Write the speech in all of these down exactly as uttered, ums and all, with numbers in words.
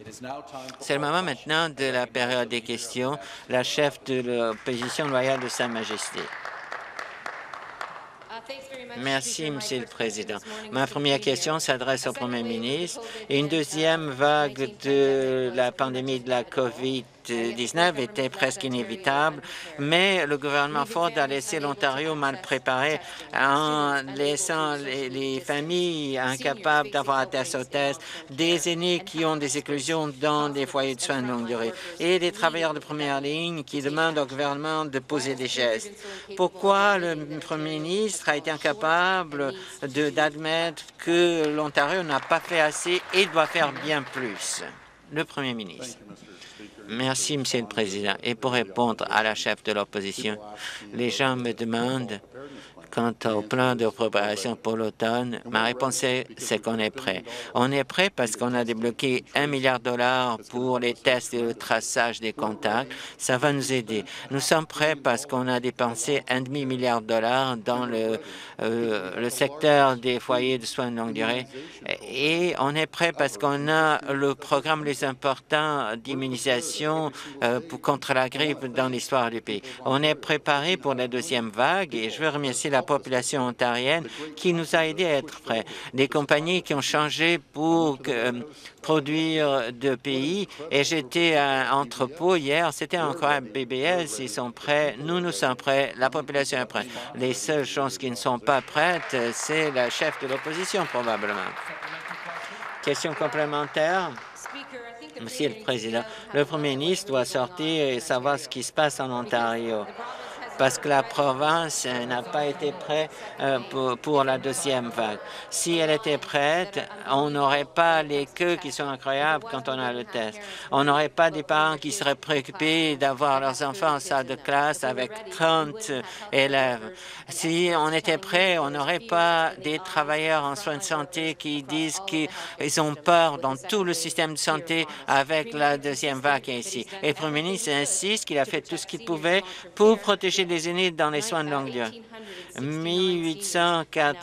C'est le moment maintenant de la période des questions. La chef de l'opposition loyale de Sa Majesté. Merci, Monsieur le Président. Ma première question s'adresse au Premier ministre. Une deuxième vague de la pandémie de la COVID dix-neuf était presque inévitable, mais le gouvernement Ford a laissé l'Ontario mal préparé en laissant les, les familles incapables d'avoir un test au test, des aînés qui ont des éclosions dans des foyers de soins de longue durée et des travailleurs de première ligne qui demandent au gouvernement de poser des gestes. Pourquoi le Premier ministre a été incapable d'admettre que l'Ontario n'a pas fait assez et doit faire bien plus? Le Premier ministre. Merci, Monsieur le Président. Et pour répondre à la chef de l'opposition, les gens me demandent quant au plan de préparation pour l'automne, ma réponse est, c'est qu'on est prêt. On est prêt parce qu'on a débloqué un milliard de dollars pour les tests et le traçage des contacts. Ça va nous aider. Nous sommes prêts parce qu'on a dépensé un demi-milliard de dollars dans le, euh, le secteur des foyers de soins de longue durée. Et on est prêt parce qu'on a le programme le plus important d'immunisation euh, contre la grippe dans l'histoire du pays. On est préparé pour la deuxième vague et je veux remercier la population ontarienne qui nous a aidés à être prêts. Des compagnies qui ont changé pour euh, produire de pays et j'étais à un entrepôt hier, c'était encore un B B S, ils sont prêts, nous, nous sommes prêts, la population est prête. Les seules choses qui ne sont pas prêtes, c'est la chef de l'opposition probablement. Question complémentaire. Monsieur le Président, le Premier ministre doit sortir et savoir ce qui se passe en Ontario, parce que la province n'a pas été prête euh, pour, pour la deuxième vague. Si elle était prête, on n'aurait pas les queues qui sont incroyables quand on a le test. On n'aurait pas des parents qui seraient préoccupés d'avoir leurs enfants en salle de classe avec trente élèves. Si on était prêt, on n'aurait pas des travailleurs en soins de santé qui disent qu'ils ont peur dans tout le système de santé avec la deuxième vague ici. Et le Premier ministre insiste qu'il a fait tout ce qu'il pouvait pour protéger des aînés dans les soins de longue durée. mille huit cent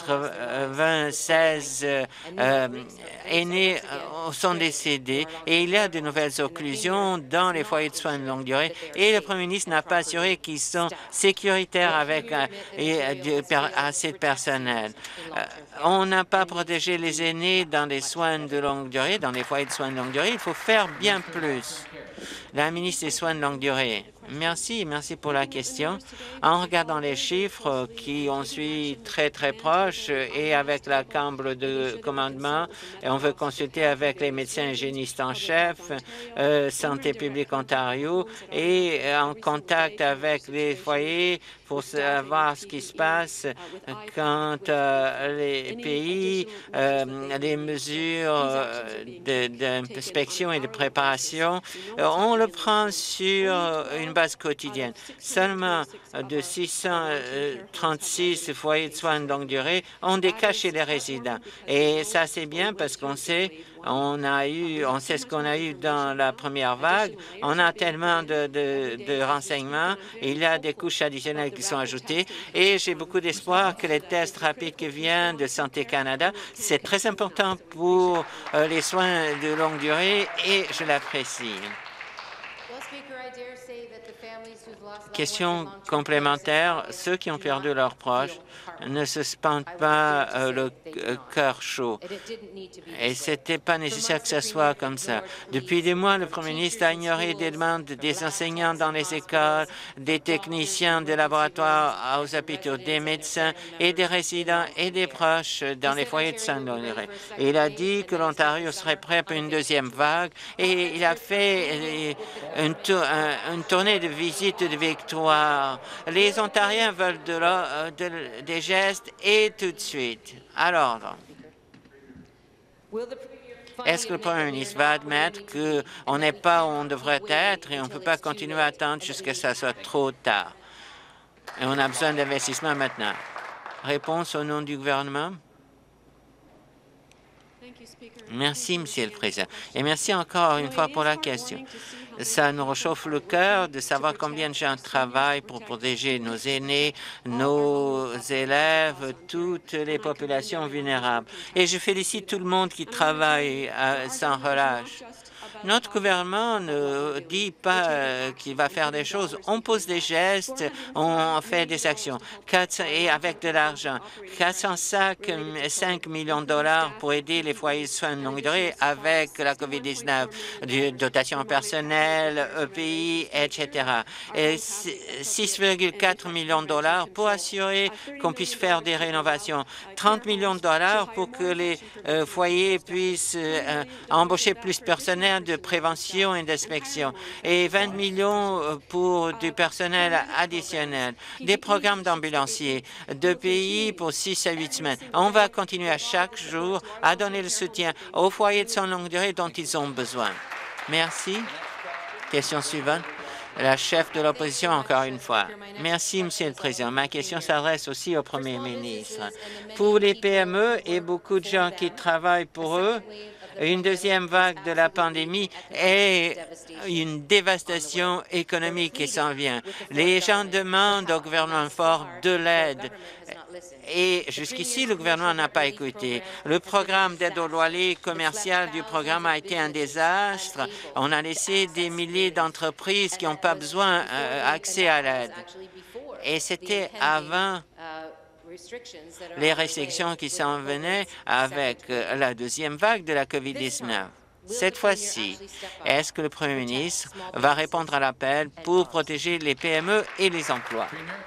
quatre-vingt-seize euh, aînés sont décédés et il y a de nouvelles occlusions dans les foyers de soins de longue durée et le Premier ministre n'a pas assuré qu'ils sont sécuritaires avec euh, et, de, per, assez de personnel. Euh, on n'a pas protégé les aînés dans les soins de longue durée, dans les foyers de soins de longue durée. Il faut faire bien plus. La ministre des Soins de longue durée. Merci, merci pour la question. En regardant les chiffres qui on suit très, très proches et avec la Chambre de commandement, et on veut consulter avec les médecins hygiénistes en chef, euh, Santé publique Ontario, et en contact avec les foyers pour savoir ce qui se passe quand euh, les pays, euh, les mesures d'inspection et de préparation, on le prend sur une base quotidienne. Seulement de six cent trente-six foyers de soins de longue durée ont des cas chez les résidents. Et ça, c'est bien parce qu'on sait, on a eu, on sait ce qu'on a eu dans la première vague. On a tellement de, de, de renseignements. Il y a des couches additionnelles qui sont ajoutées. Et j'ai beaucoup d'espoir que les tests rapides qui viennent de Santé Canada, c'est très important pour euh, les soins de longue durée et je l'apprécie. Question complémentaire. Ceux qui ont perdu leurs proches ne se sentent pas euh, le cœur chaud. Et ce n'était pas nécessaire que ce soit comme ça. Depuis des mois, le Premier ministre a ignoré des demandes des enseignants dans les écoles, des techniciens des laboratoires aux hôpitaux, des médecins et des résidents et des proches dans les foyers de soins de longue durée. Il a dit que l'Ontario serait prêt pour une deuxième vague et il a fait une, tour, une tournée de visites de victoire. Les Ontariens veulent de la, de, des gestes et tout de suite. À l'ordre. Est-ce que le Premier ministre va admettre qu'on n'est pas où on devrait être et on ne peut pas continuer à attendre jusqu'à ce que ça soit trop tard? Et on a besoin d'investissement maintenant. Réponse au nom du gouvernement. Merci, Monsieur le Président. Et merci encore une fois pour la question. Ça nous réchauffe le cœur de savoir combien de gens travaillent pour protéger nos aînés, nos élèves, toutes les populations vulnérables. Et je félicite tout le monde qui travaille euh, sans relâche. Notre gouvernement ne dit pas euh, qu'il va faire des choses. On pose des gestes, on fait des actions. quatre, et avec de l'argent. quatre cent cinq millions de dollars pour aider les foyers de soins de longue durée avec la COVID dix-neuf, des dotations personnelles, E P I, et cetera. Et six virgule quatre millions de dollars pour assurer qu'on puisse faire des rénovations. trente millions de dollars pour que les euh, foyers puissent euh, embaucher plus de personnel de prévention et d'inspection. Et vingt millions pour du personnel additionnel. Des programmes d'ambulanciers, de pays pour six à huit semaines. On va continuer à chaque jour à donner le soutien aux foyers de soins de longue durée dont ils ont besoin. Merci. Question suivante. La chef de l'opposition, encore une fois. Merci, Monsieur le Président. Ma question s'adresse aussi au Premier ministre. Pour les P M E et beaucoup de gens qui travaillent pour eux, une deuxième vague de la pandémie est une dévastation économique qui s'en vient. Les gens demandent au gouvernement fort de l'aide. Et jusqu'ici, le gouvernement n'a pas écouté. Le programme d'aide au loyer commercial du programme a été un désastre. On a laissé des milliers d'entreprises qui n'ont pas besoin euh, accès à l'aide. Et c'était avant les restrictions qui s'en venaient avec euh, la deuxième vague de la COVID dix-neuf. Cette fois-ci, est-ce que le Premier ministre va répondre à l'appel pour protéger les P M E et les emplois?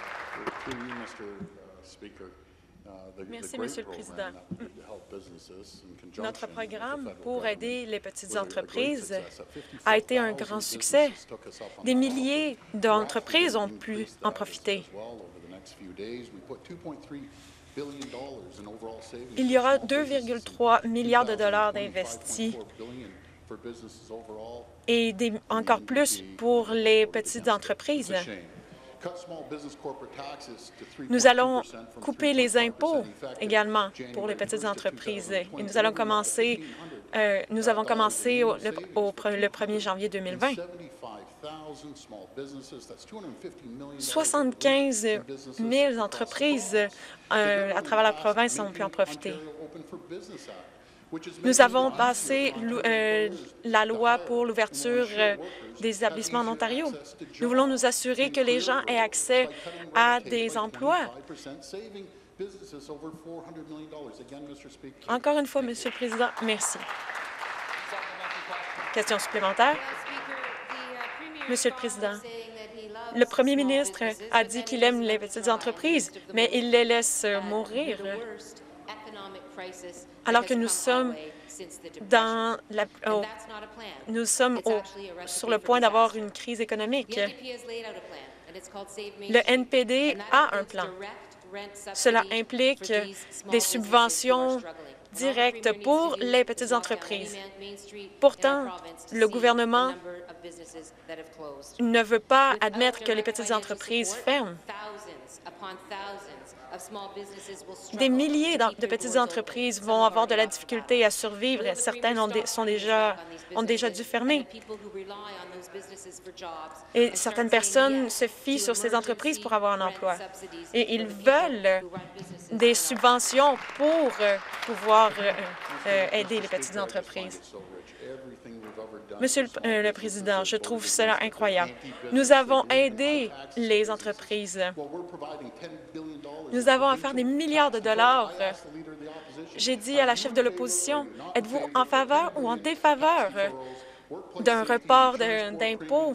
Merci, Monsieur le Président. Notre programme pour aider les petites entreprises a été un grand succès. Des milliers d'entreprises ont pu en profiter. Il y aura deux virgule trois milliards de dollars d'investis et des, encore plus pour les petites entreprises. Nous allons couper les impôts également pour les petites entreprises et nous allons commencer, euh, nous avons commencé au, le, au, le premier janvier deux mille vingt. soixante-quinze mille entreprises euh, à travers la province ont pu en profiter. Nous avons passé euh, la loi pour l'ouverture euh, des établissements en Ontario. Nous voulons nous assurer que les gens aient accès à des emplois. Encore une fois, Monsieur le Président, merci. Question supplémentaire. Monsieur le Président, le Premier ministre a dit qu'il aime les petites entreprises, mais il les laisse mourir. Alors que nous sommes dans la, oh, nous sommes au, sur le point d'avoir une crise économique. Le N P D a un plan. Cela implique des subventions directes pour les petites entreprises. Pourtant, le gouvernement ne veut pas admettre que les petites entreprises ferment. Des milliers de petites entreprises vont avoir de la difficulté à survivre. Certaines ont, des, sont déjà, ont déjà dû fermer. Et certaines personnes se fient sur ces entreprises pour avoir un emploi. Et ils veulent des subventions pour pouvoir euh, aider les petites entreprises. Monsieur le, euh, le Président, je trouve cela incroyable. Nous avons aidé les entreprises. Nous avons à faire des milliards de dollars. J'ai dit à la chef de l'opposition, êtes-vous en faveur ou en défaveur d'un report d'impôts?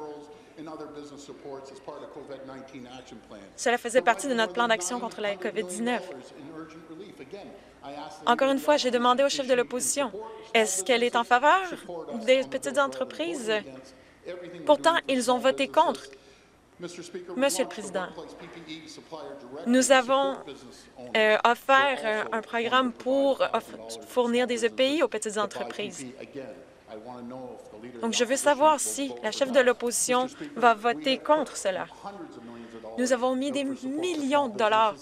Cela faisait partie de notre plan d'action contre la COVID dix-neuf. Encore une fois, j'ai demandé au chef de l'opposition, est-ce qu'elle est en faveur des petites entreprises? Pourtant, ils ont voté contre. Monsieur le Président, nous avons euh, offert euh, un programme pour fournir des E P I aux petites entreprises. Donc, je veux savoir si la chef de l'opposition va voter contre cela. Nous avons mis des millions de dollars.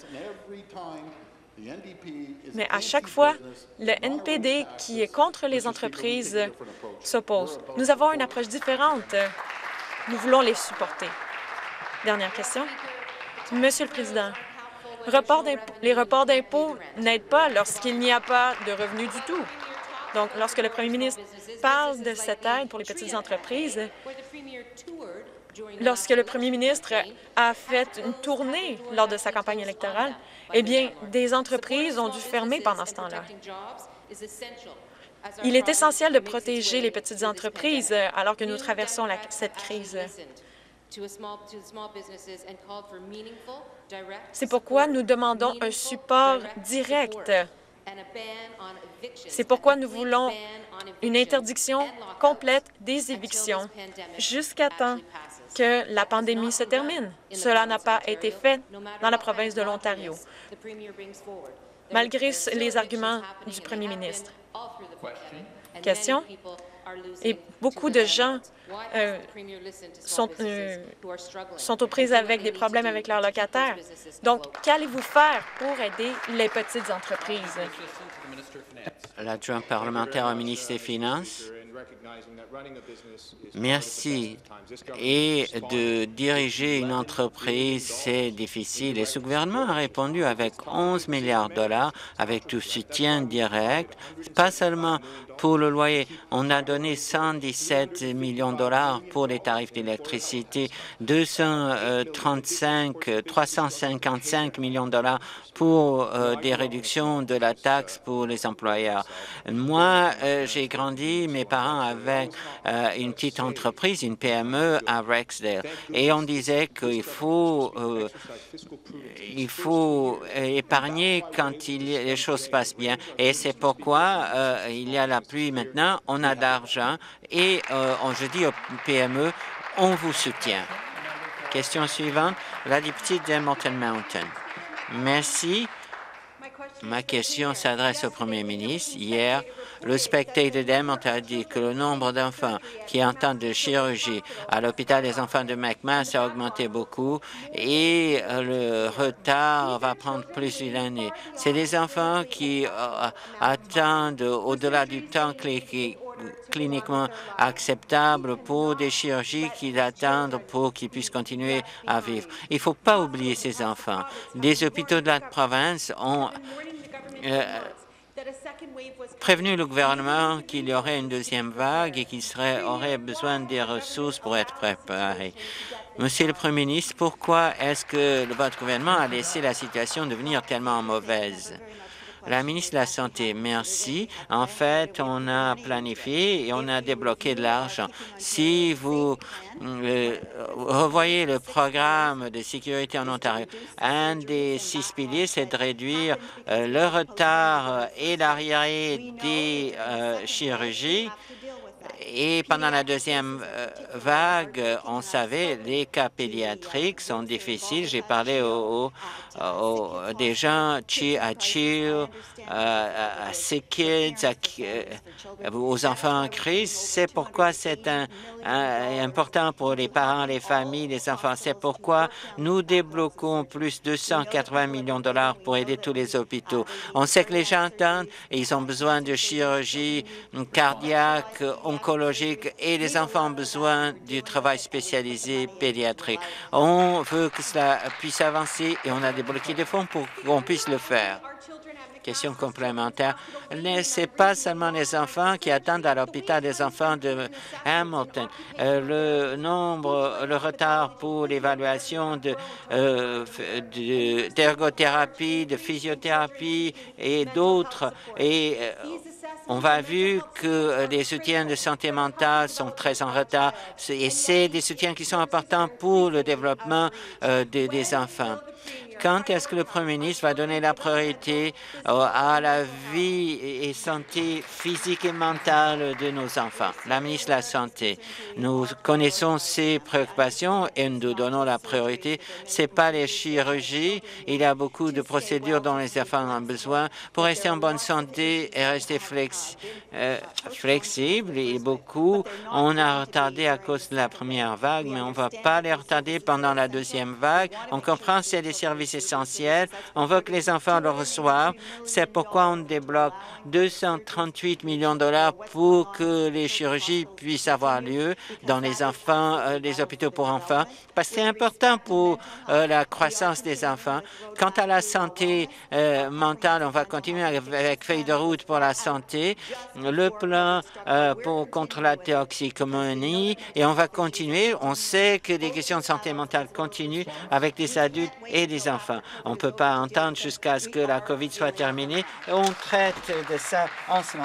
Mais à chaque fois, le N P D, qui est contre les entreprises, s'oppose. Nous avons une approche différente. Nous voulons les supporter. Dernière question. Monsieur le Président, report les reports d'impôts n'aident pas lorsqu'il n'y a pas de revenus du tout. Donc, lorsque le premier ministre parle de cette aide pour les petites entreprises, lorsque le premier ministre a fait une tournée lors de sa campagne électorale, eh bien, des entreprises ont dû fermer pendant ce temps-là. Il est essentiel de protéger les petites entreprises alors que nous traversons la, cette crise. C'est pourquoi nous demandons un support direct. C'est pourquoi nous voulons une interdiction complète des évictions jusqu'à temps que la pandémie se termine. Cela n'a pas été fait dans la province de l'Ontario, malgré les arguments du premier ministre. Question. Et beaucoup de gens euh, sont, euh, sont aux prises avec des problèmes avec leurs locataires. Donc, qu'allez-vous faire pour aider les petites entreprises? L'adjoint parlementaire au ministre des Finances. Merci. Et de diriger une entreprise, c'est difficile. Et ce gouvernement a répondu avec onze milliards de dollars, avec tout soutien direct, pas seulement pour le loyer. On a donné cent dix-sept millions de dollars pour les tarifs d'électricité, deux cent trente-cinq, trois cent cinquante-cinq millions de dollars pour euh, des réductions de la taxe pour les employeurs. Moi, euh, j'ai grandi, mes parents avec euh, une petite entreprise, une P M E à Rexdale, et on disait qu'il faut, euh, il faut épargner quand il, les choses passent bien. Et c'est pourquoi euh, il y a la pluie maintenant, on a de l'argent, et euh, on, je dis aux P M E, on vous soutient. Question suivante, la députée d'Hamilton Mountain. Merci. Ma question s'adresse au premier ministre. Hier, le Spectator d'Hamilton a dit que le nombre d'enfants qui attendent de chirurgie à l'hôpital des enfants de McMaster a augmenté beaucoup et le retard va prendre plus d'une année. C'est des enfants qui euh, attendent au-delà du temps qui cliniquement acceptable pour des chirurgies qu'ils attendent pour qu'ils puissent continuer à vivre. Il ne faut pas oublier ces enfants. Les hôpitaux de la province ont euh, prévenu le gouvernement qu'il y aurait une deuxième vague et qu'il serait, aurait besoin des ressources pour être préparé. Monsieur le Premier ministre, pourquoi est-ce que votre gouvernement a laissé la situation devenir tellement mauvaise? La ministre de la Santé, merci. En fait, on a planifié et on a débloqué de l'argent. Si vous euh, revoyez le programme de sécurité en Ontario, un des six piliers, c'est de réduire euh, le retard et l'arriéré des euh, chirurgies. Et pendant la deuxième euh, vague, on savait les cas pédiatriques sont difficiles. J'ai parlé aux, aux, aux, des gens à Chill, à, à Sick Kids, à, à, aux enfants en crise. C'est pourquoi c'est un, un, important pour les parents, les familles, les enfants. C'est pourquoi nous débloquons plus de deux cent quatre-vingts millions de dollars pour aider tous les hôpitaux. On sait que les gens attendent et ils ont besoin de chirurgie cardiaque, oncologique et les enfants ont besoin du travail spécialisé pédiatrique. On veut que cela puisse avancer et on a débloqué des fonds pour qu'on puisse le faire. Question complémentaire. Ce n'est pas seulement les enfants qui attendent à l'hôpital des enfants de Hamilton. Euh, le nombre, le retard pour l'évaluation de, euh, d'ergothérapie, de, de physiothérapie et d'autres. Et euh, on va vu que les soutiens de santé mentale sont très en retard et c'est des soutiens qui sont importants pour le développement euh, de, des enfants. Quand est-ce que le Premier ministre va donner la priorité euh, à la vie et santé physique et mentale de nos enfants? La ministre de la Santé, nous connaissons ces préoccupations et nous donnons la priorité. Ce n'est pas les chirurgies. Il y a beaucoup de procédures dont les enfants ont besoin pour rester en bonne santé et rester flex, euh, flexible. Et beaucoup, on a retardé à cause de la première vague, mais on ne va pas les retarder pendant la deuxième vague. On comprend que c'est des des services essentiels. On veut que les enfants le reçoivent. C'est pourquoi on débloque deux cent trente-huit millions de dollars pour que les chirurgies puissent avoir lieu dans les enfants, euh, les hôpitaux pour enfants, parce que c'est important pour euh, la croissance des enfants. Quant à la santé euh, mentale, on va continuer avec feuille de route pour la santé, le plan euh, pour contre la toxicomanie, et on va continuer. On sait que les questions de santé mentale continuent avec les adultes et les enfants. On ne peut pas entendre jusqu'à ce que la COVID soit terminée. On traite de ça en ce moment.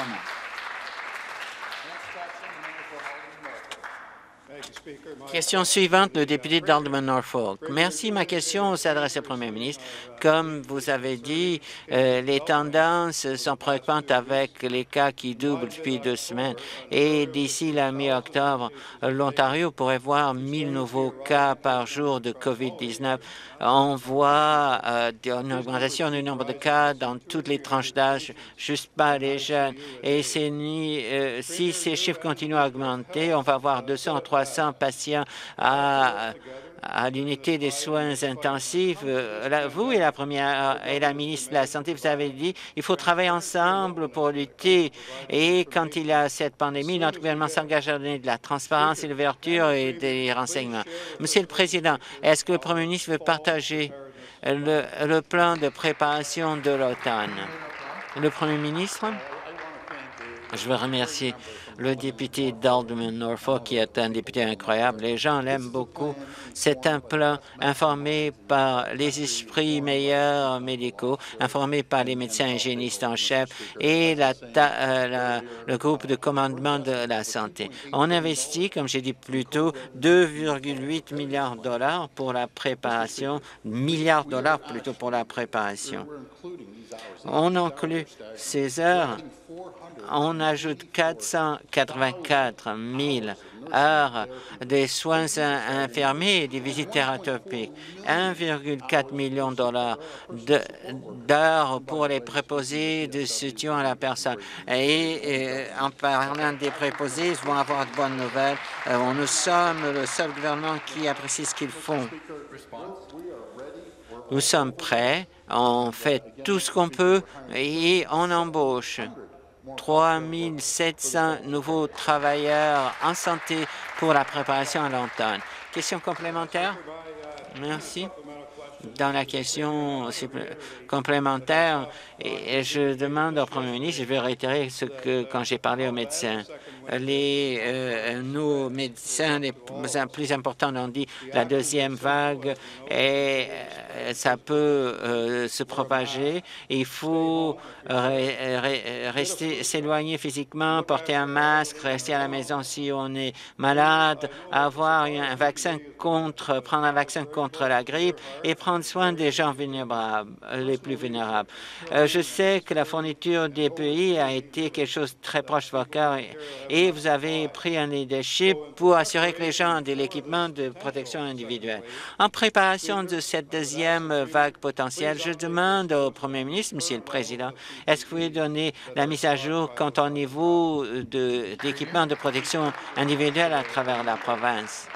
Question suivante, le député d'Alderman-Norfolk. Merci. Ma question s'adresse au Premier ministre. Comme vous avez dit, euh, les tendances sont préoccupantes avec les cas qui doublent depuis deux semaines. Et d'ici la mi-octobre, l'Ontario pourrait voir mille nouveaux cas par jour de COVID dix-neuf. On voit euh, une augmentation du nombre de cas dans toutes les tranches d'âge, juste pas les jeunes. Et ni, euh, si ces chiffres continuent à augmenter, on va avoir deux cents à trois cents patients à, à l'unité des soins intensifs. Euh, vous et la première et la ministre de la Santé, vous avez dit il faut travailler ensemble pour lutter. Et quand il y a cette pandémie, notre gouvernement s'engage à donner de la transparence et de l'ouverture et des renseignements. Monsieur le Président, est-ce que le Premier ministre veut partager le, le plan de préparation de l'automne? Le Premier ministre? Je veux remercier le député d'Alderman-Norfolk, qui est un député incroyable. Les gens l'aiment beaucoup. C'est un plan informé par les esprits meilleurs médicaux, informé par les médecins hygiénistes en chef et la, euh, la, le groupe de commandement de la santé. On investit, comme j'ai dit plus tôt, deux virgule huit milliards de dollars pour la préparation, milliards de dollars plutôt pour la préparation. On inclut ces heures. On ajoute quatre cent quatre-vingt-quatre mille heures des soins infirmiers et des visites thérapeutiques, un virgule quatre million de dollars d'heures pour les préposés de soutien à la personne. Et, et en parlant des préposés, ils vont avoir de bonnes nouvelles. Euh, nous sommes le seul gouvernement qui apprécie ce qu'ils font. Nous sommes prêts, on fait tout ce qu'on peut et on embauche trois mille sept cents nouveaux travailleurs en santé pour la préparation à l'automne. Question complémentaire? Merci. Dans la question complémentaire, et je demande au Premier ministre, je vais réitérer ce que quand j'ai parlé aux médecins. Les, euh, nos médecins les plus importants ont dit la deuxième vague et euh, ça peut euh, se propager. Il faut euh, rester s'éloigner physiquement, porter un masque, rester à la maison si on est malade, avoir un vaccin contre, prendre un vaccin contre la grippe et prendre soin des gens vulnérables, les plus vulnérables. Euh, je sais que la fourniture des pays a été quelque chose de très proche de votre cœur et, et vous avez pris un leadership pour assurer que les gens ont de l'équipement de protection individuelle. En préparation de cette deuxième vague potentielle, je demande au Premier ministre, Monsieur le Président, est-ce que vous pouvez donner la mise à jour quant au niveau d'équipement de, de protection individuelle à travers la province?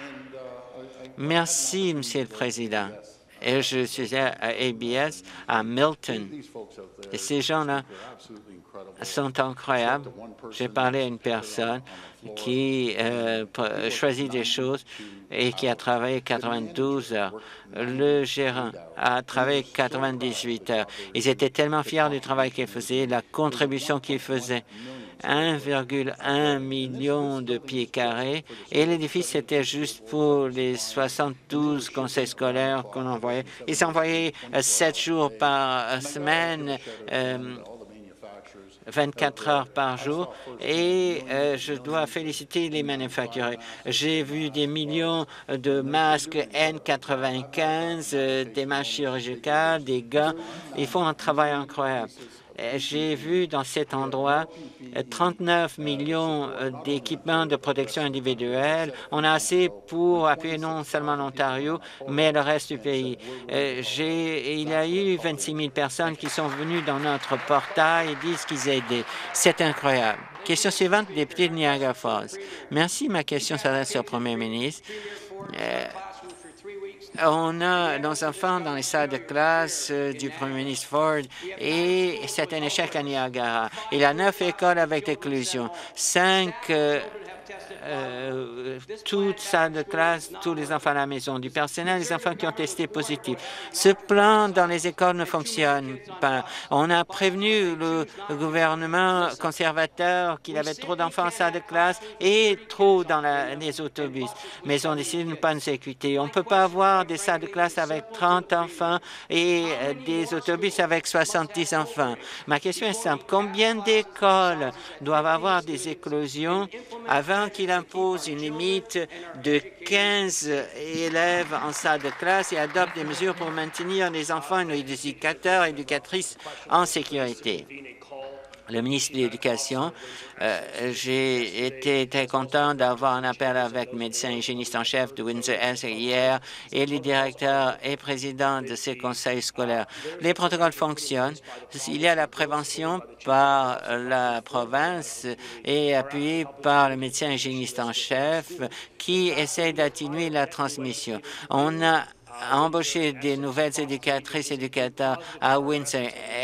Merci, Monsieur le Président. Et je suis à A B S, à Milton. Et ces gens-là sont incroyables. J'ai parlé à une personne qui euh, choisit des choses et qui a travaillé quatre-vingt-douze heures. Le gérant a travaillé quatre-vingt-dix-huit heures. Ils étaient tellement fiers du travail qu'ils faisaient, la contribution qu'ils faisaient. un virgule un million de pieds carrés et l'édifice c'était juste pour les soixante-douze conseils scolaires qu'on envoyait. Ils envoyaient euh, sept jours par semaine, euh, vingt-quatre heures par jour et euh, je dois féliciter les manufacturiers. J'ai vu des millions de masques N quatre-vingt-quinze, euh, des masques chirurgicales, des gants. Ils font un travail incroyable. J'ai vu dans cet endroit trente-neuf millions d'équipements de protection individuelle. On a assez pour appuyer non seulement l'Ontario, mais le reste du pays. Il y a eu vingt-six mille personnes qui sont venues dans notre portail et disent qu'ils aidaient. C'est incroyable. Question suivante, député de Niagara Falls. Merci. Ma question s'adresse au Premier ministre. Euh, On a nos enfants dans les salles de classe euh, du premier ministre Ford et c'est un échec à Niagara. Il y a neuf écoles avec inclusion, cinq euh, euh, toutes salles de classe, tous les enfants à la maison, du personnel, les enfants qui ont testé positif. Ce plan dans les écoles ne fonctionne pas. On a prévenu le, le gouvernement conservateur qu'il avait trop d'enfants en salle de classe et trop dans la, les autobus, mais on décide de ne pas nous écouter. On ne peut pas avoir des salles de classe avec trente enfants et euh, des autobus avec soixante-dix enfants. Ma question est simple. Combien d'écoles doivent avoir des éclosions avant qu'il impose une limite de quinze élèves en salle de classe et adopte des mesures pour maintenir les enfants et les éducateurs et éducatrices en sécurité? Le ministre de l'Éducation, euh, j'ai été très content d'avoir un appel avec le médecin hygiéniste en chef de Windsor-Essex hier et les directeurs et présidents de ces conseils scolaires. Les protocoles fonctionnent. Il y a la prévention par la province et appuyée par le médecin hygiéniste en chef qui essaie d'atténuer la transmission. On a embaucher des nouvelles éducatrices et éducateurs à Windsor,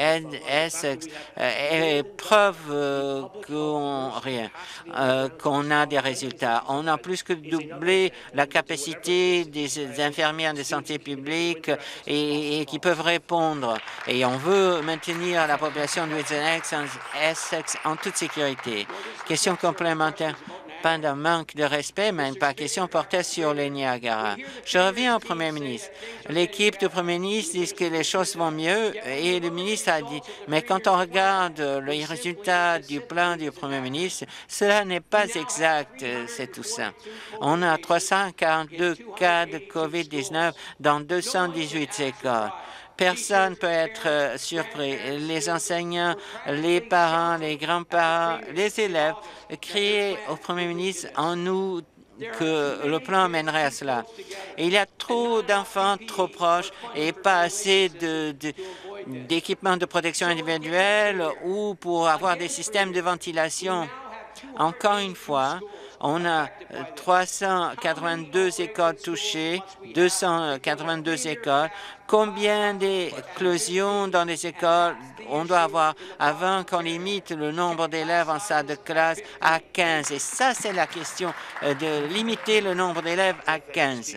Essex, euh, est preuve euh, qu'on rien, euh, qu'on a des résultats. On a plus que doublé la capacité des infirmières de santé publique et, et qui peuvent répondre. Et on veut maintenir la population de Windsor, Essex en toute sécurité. Question complémentaire. Pas de manque de respect, mais pas question portait sur les Niagara. Je reviens au premier ministre. L'équipe du premier ministre dit que les choses vont mieux et le ministre a dit, mais quand on regarde les résultats du plan du premier ministre, cela n'est pas exact, c'est tout ça. On a trois cent quarante-deux cas de COVID dix-neuf dans deux cent dix-huit écoles. Personne ne peut être euh, surpris. Les enseignants, les parents, les grands-parents, les élèves criaient au premier ministre en nous que le plan mènerait à cela. Et il y a trop d'enfants trop proches et pas assez de, de d'équipements de protection individuelle ou pour avoir des systèmes de ventilation. Encore une fois, on a trois cent quatre-vingt-deux écoles touchées, deux cent quatre-vingt-deux écoles. Combien d'éclosions dans les écoles on doit avoir avant qu'on limite le nombre d'élèves en salle de classe à quinze? Et ça, c'est la question, de limiter le nombre d'élèves à quinze.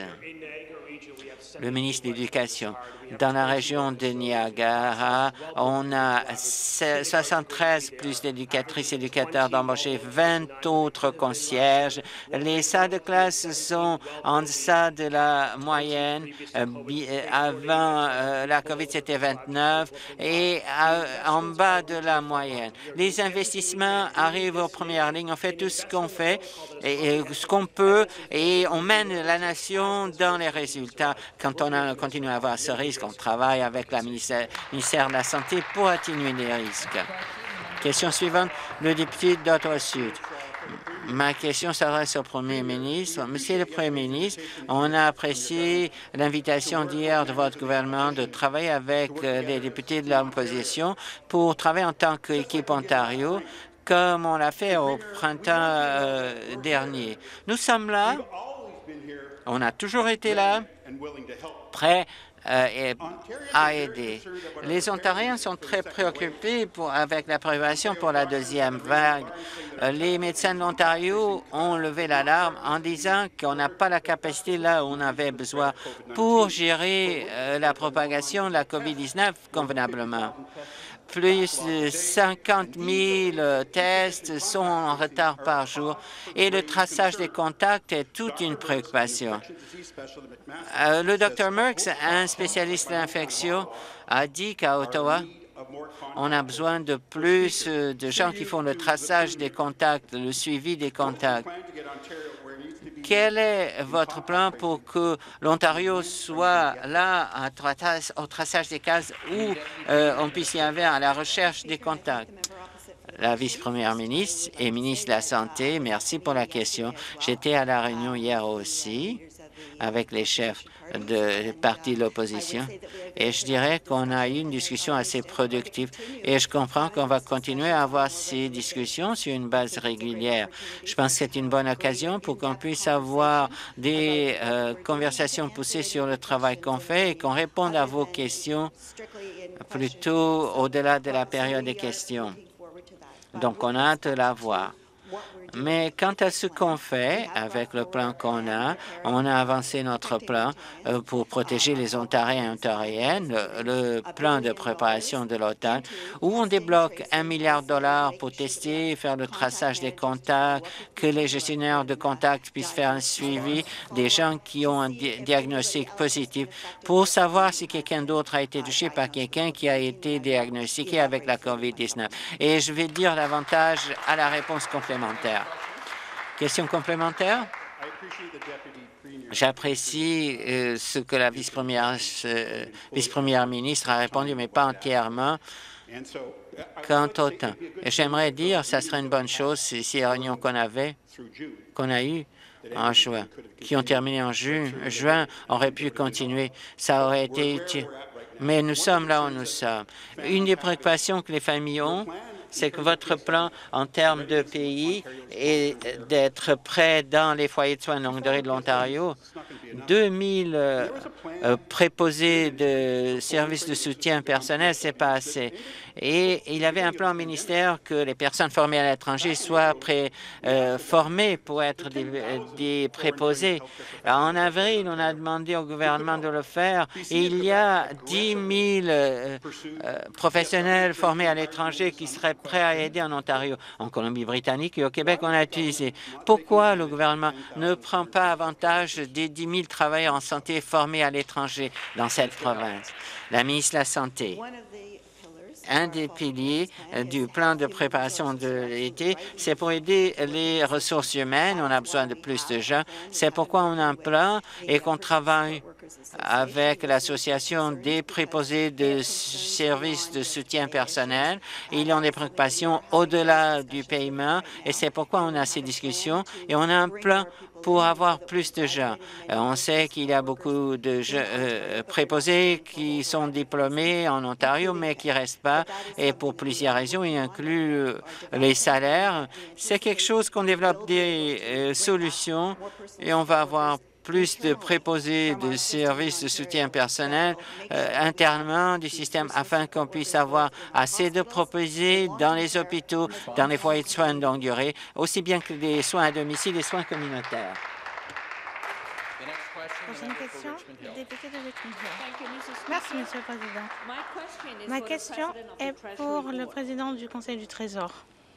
Le ministre de l'Éducation. Dans la région de Niagara, on a soixante-treize plus d'éducatrices et éducateurs d'embaucher, vingt autres concierges. Les salles de classe sont en deçà de la moyenne. Euh, avant euh, la COVID, c'était vingt-neuf et euh, en bas de la moyenne. Les investissements arrivent aux premières lignes. On fait tout ce qu'on fait et, et ce qu'on peut et on mène la nation dans les résultats. Quand on a, continue à avoir ce risque, on travaille avec le ministère, ministère de la Santé pour atténuer les risques. Question suivante, le député d'Ottawa-Sud. Ma question s'adresse au Premier ministre. Monsieur le Premier ministre, on a apprécié l'invitation d'hier de votre gouvernement de travailler avec euh, les députés de l'opposition pour travailler en tant qu'équipe Ontario, comme on l'a fait au printemps euh, dernier. Nous sommes là. On a toujours été là, prêts euh, à aider. Les Ontariens sont très préoccupés pour, avec la préparation pour la deuxième vague. Euh, les médecins de l'Ontario ont levé l'alarme en disant qu'on n'a pas la capacité là où on avait besoin pour gérer euh, la propagation de la COVID dix-neuf convenablement. Plus de cinquante mille tests sont en retard par jour et le traçage des contacts est toute une préoccupation. Euh, le docteur Merckx, un spécialiste de l'infection, a dit qu'à Ottawa, on a besoin de plus de gens qui font le traçage des contacts, le suivi des contacts. Quel est votre plan pour que l'Ontario soit là au traçage des cas où euh, on puisse y aller à la recherche des contacts? La vice-première ministre et ministre de la Santé, merci pour la question. J'étais à la réunion hier aussi avec les chefs de partis de l'opposition. Et je dirais qu'on a eu une discussion assez productive. Et je comprends qu'on va continuer à avoir ces discussions sur une base régulière. Je pense que c'est une bonne occasion pour qu'on puisse avoir des euh, conversations poussées sur le travail qu'on fait et qu'on réponde à vos questions plutôt au-delà de la période des questions. Donc, on a hâte de la voir. Mais quant à ce qu'on fait avec le plan qu'on a, on a avancé notre plan euh, pour protéger les Ontariens et Ontariennes, le, le plan de préparation de l'automne, où on débloque un milliard de dollars pour tester, faire le traçage des contacts, que les gestionnaires de contacts puissent faire un suivi des gens qui ont un di diagnostic positif pour savoir si quelqu'un d'autre a été touché par quelqu'un qui a été diagnostiqué avec la COVID dix-neuf. Et je vais dire davantage à la réponse complémentaire. Question complémentaire? J'apprécie euh, ce que la vice-première euh, vice-première ministre a répondu, mais pas entièrement. Quant au temps, j'aimerais dire que ça serait une bonne chose si ces réunions qu'on avait, qu'on a eues en juin, qui ont terminé en ju juin, auraient pu continuer. Ça aurait été utile. Mais nous sommes là où nous sommes. Une des préoccupations que les familles ont, c'est que votre plan en termes de pays est d'être prêt dans les foyers de soins de longue durée de l'Ontario. deux mille euh, euh, préposés de services de soutien personnel, c'est pas assez. Et il y avait un plan au ministère que les personnes formées à l'étranger soient pré, euh, formées pour être des, des préposés. En avril, on a demandé au gouvernement de le faire et il y a dix mille euh, euh, professionnels formés à l'étranger qui seraient prêts à aider en Ontario. En Colombie-Britannique et au Québec, on a utilisé. Pourquoi le gouvernement ne prend pas avantage des dix mille travailleurs en santé formés à l'étranger dans cette province? La ministre de la Santé. Un des piliers du plan de préparation de l'été, c'est pour aider les ressources humaines. On a besoin de plus de gens. C'est pourquoi on a un plan et qu'on travaille avec l'Association des préposés de services de soutien personnel. Ils ont des préoccupations au-delà du paiement et c'est pourquoi on a ces discussions et on a un plan pour avoir plus de gens. Euh, on sait qu'il y a beaucoup de euh, préposés qui sont diplômés en Ontario, mais qui ne restent pas. Et pour plusieurs raisons, y inclut euh, les salaires. C'est quelque chose qu'on développe des euh, solutions et on va avoir plus de préposés de services de soutien personnel euh, internement du système afin qu'on puisse avoir assez de préposés dans les hôpitaux, dans les foyers de soins de longue durée, aussi bien que des soins à domicile et soins communautaires. Prochaine question, député de Richmond Hill. Merci, Monsieur le Président. Ma question est pour le président du Conseil du Trésor.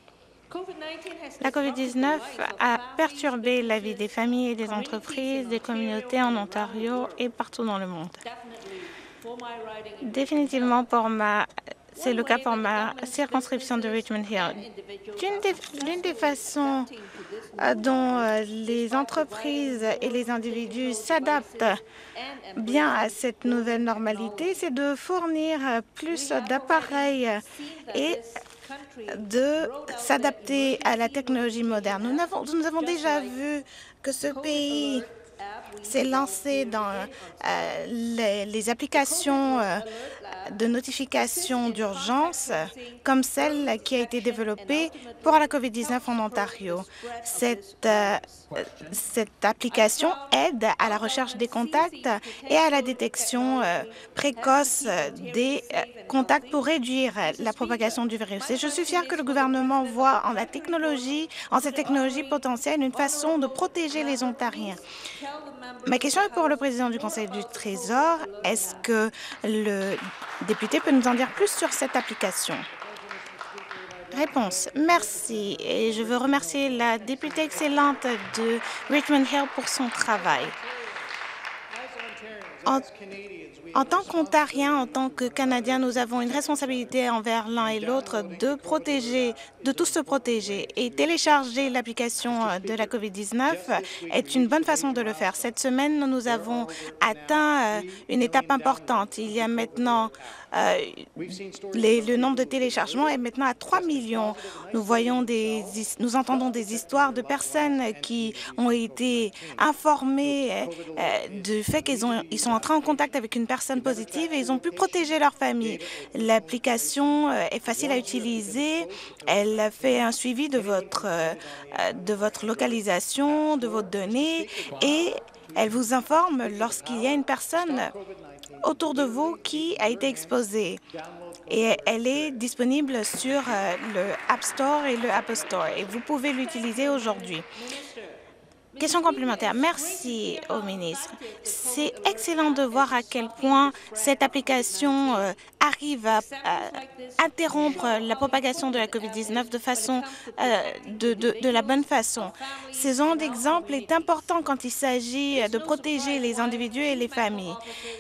La COVID dix-neuf a perturbé la vie des familles et des entreprises, des communautés en Ontario et partout dans le monde. Définitivement, pour ma, c'est le cas pour ma circonscription de Richmond Hill. L'une des, l'une des façons dont les entreprises et les individus s'adaptent bien à cette nouvelle normalité, c'est de fournir plus d'appareils et de s'adapter à la technologie moderne. Nous avons, nous avons déjà vu que ce pays s'est lancé dans euh, les, les applications euh, de notification d'urgence comme celle qui a été développée pour la COVID dix-neuf en Ontario. Cette, euh, cette application aide à la recherche des contacts et à la détection euh, précoce des euh, contacts pour réduire la propagation du virus. Et je suis fière que le gouvernement voit en la technologie, en cette technologie potentielle, une façon de protéger les Ontariens. Ma question est pour le président du Conseil du Trésor. Est-ce que le député peut nous en dire plus sur cette application? Réponse. Merci. Et je veux remercier la députée excellente de Richmond Hill pour son travail. En En tant qu'Ontariens, en tant que Canadiens, nous avons une responsabilité envers l'un et l'autre de protéger, de tous se protéger. Et télécharger l'application de la COVID dix-neuf est une bonne façon de le faire. Cette semaine, nous avons atteint une étape importante. Il y a maintenant euh, les, le nombre de téléchargements est maintenant à trois millions. Nous voyons des, nous entendons des histoires de personnes qui ont été informées euh, du fait qu'ils ont, ils sont entrés en contact avec une personne positive et ils ont pu protéger leur famille. L'application euh, est facile à utiliser. Elle fait un suivi de votre, euh, de votre localisation, de vos données et elle vous informe lorsqu'il y a une personne autour de vous qui a été exposée. Et elle est disponible sur euh, le App Store et le Apple Store et vous pouvez l'utiliser aujourd'hui. Question complémentaire. Merci au ministre. C'est excellent de voir à quel point cette application euh, arrive à, à interrompre la propagation de la COVID dix-neuf de façon euh, de, de, de la bonne façon. Ce genre d'exemple est important quand il s'agit de protéger les individus et les familles.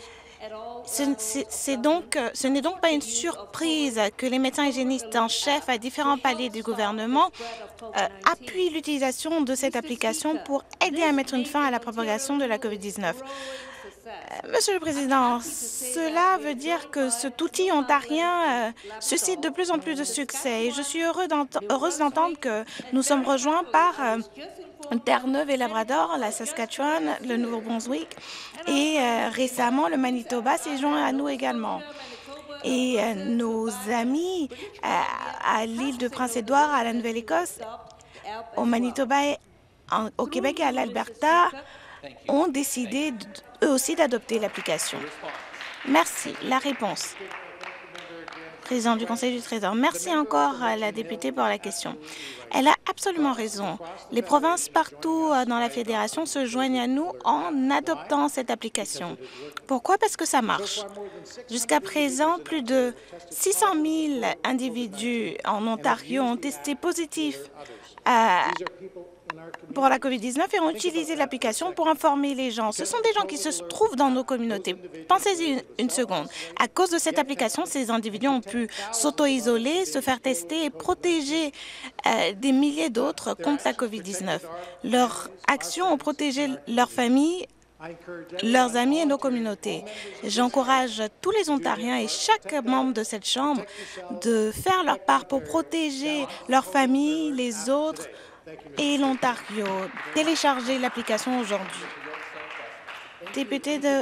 Ce, donc, ce n'est donc pas une surprise que les médecins hygiénistes en chef à différents paliers du gouvernement euh, appuient l'utilisation de cette application pour aider à mettre une fin à la propagation de la COVID dix-neuf. Euh, Monsieur le Président, cela veut dire que cet outil ontarien euh, suscite de plus en plus de succès et je suis heureux heureuse d'entendre que nous sommes rejoints par euh, Terre-Neuve et Labrador, la Saskatchewan, le Nouveau-Brunswick et euh, récemment le Manitoba s'est joint à nous également. Et euh, nos amis euh, à l'île de Prince-Édouard, à la Nouvelle-Écosse, au Manitoba, et en, au Québec et à l'Alberta ont décidé eux aussi d'adopter l'application. Merci. La réponse. Président du Conseil du Trésor. Merci encore à la députée pour la question. Elle a absolument raison. Les provinces partout dans la Fédération se joignent à nous en adoptant cette application. Pourquoi? Parce que ça marche. Jusqu'à présent, plus de six cent mille individus en Ontario ont testé positif à pour la COVID dix-neuf et ont utilisé l'application pour informer les gens. Ce sont des gens qui se trouvent dans nos communautés. Pensez-y une, une seconde. À cause de cette application, ces individus ont pu s'auto-isoler, se faire tester et protéger euh, des milliers d'autres contre la COVID dix-neuf. Leurs actions ont protégé leurs familles, leurs amis et nos communautés. J'encourage tous les Ontariens et chaque membre de cette Chambre de faire leur part pour protéger leurs familles, les autres, et l'Ontario. Télécharger l'application aujourd'hui. Député de...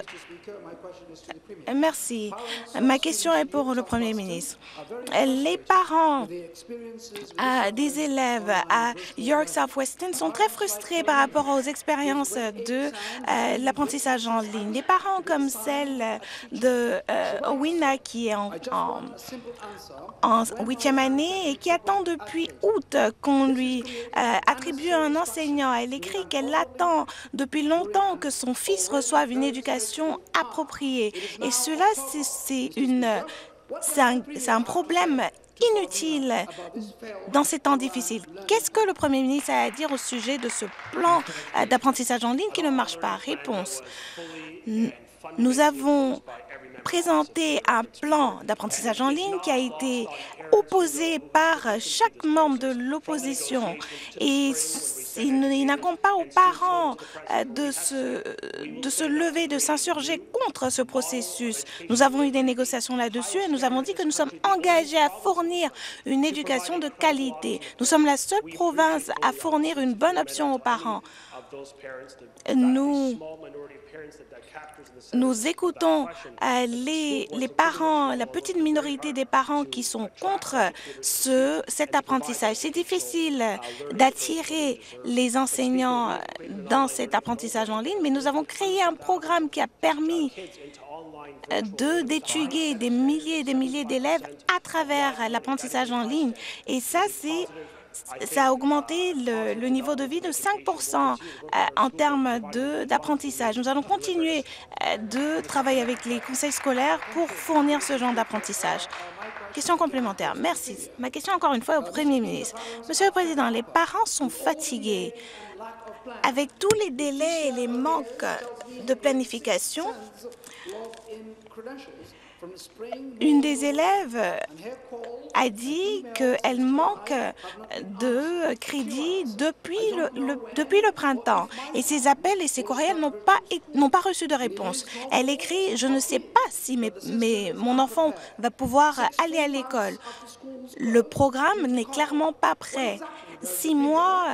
Merci. Ma question est pour le Premier ministre. Les parents euh, des élèves à York Southwestern sont très frustrés par rapport aux expériences de euh, l'apprentissage en ligne. Des parents comme celle de euh, Owina qui est en, en, en huitième année et qui attend depuis août qu'on lui euh, attribue un enseignant. Elle écrit qu'elle attend depuis longtemps que son fils reçoive une éducation appropriée. Et cela, c'est une, c'est un, c'est un problème inutile dans ces temps difficiles. Qu'est-ce que le Premier ministre a à dire au sujet de ce plan d'apprentissage en ligne qui ne marche pas? Réponse. Nous avons présenté un plan d'apprentissage en ligne qui a été opposé par chaque membre de l'opposition et il n'incombe pas aux parents de se, de se lever, de s'insurger contre ce processus. Nous avons eu des négociations là-dessus et nous avons dit que nous sommes engagés à fournir une éducation de qualité. Nous sommes la seule province à fournir une bonne option aux parents. Nous, nous écoutons euh, les, les parents, la petite minorité des parents qui sont contre ce, cet apprentissage. C'est difficile d'attirer les enseignants dans cet apprentissage en ligne, mais nous avons créé un programme qui a permis de d'étudier des milliers et des milliers d'élèves à travers l'apprentissage en ligne. Et ça, c'est ça a augmenté le, le niveau de vie de cinq pour cent euh, en termes d'apprentissage. Nous allons continuer euh, de travailler avec les conseils scolaires pour fournir ce genre d'apprentissage. Question complémentaire. Merci. Ma question encore une fois au Premier ministre. Monsieur le Président, les parents sont fatigués. Avec tous les délais et les manques de planification, une des élèves a dit qu'elle manque de crédit depuis le, le, depuis le printemps et ses appels et ses courriels n'ont pas, n'ont pas reçu de réponse. Elle écrit « Je ne sais pas si mes, mes, mon enfant va pouvoir aller à l'école. Le programme n'est clairement pas prêt. Six mois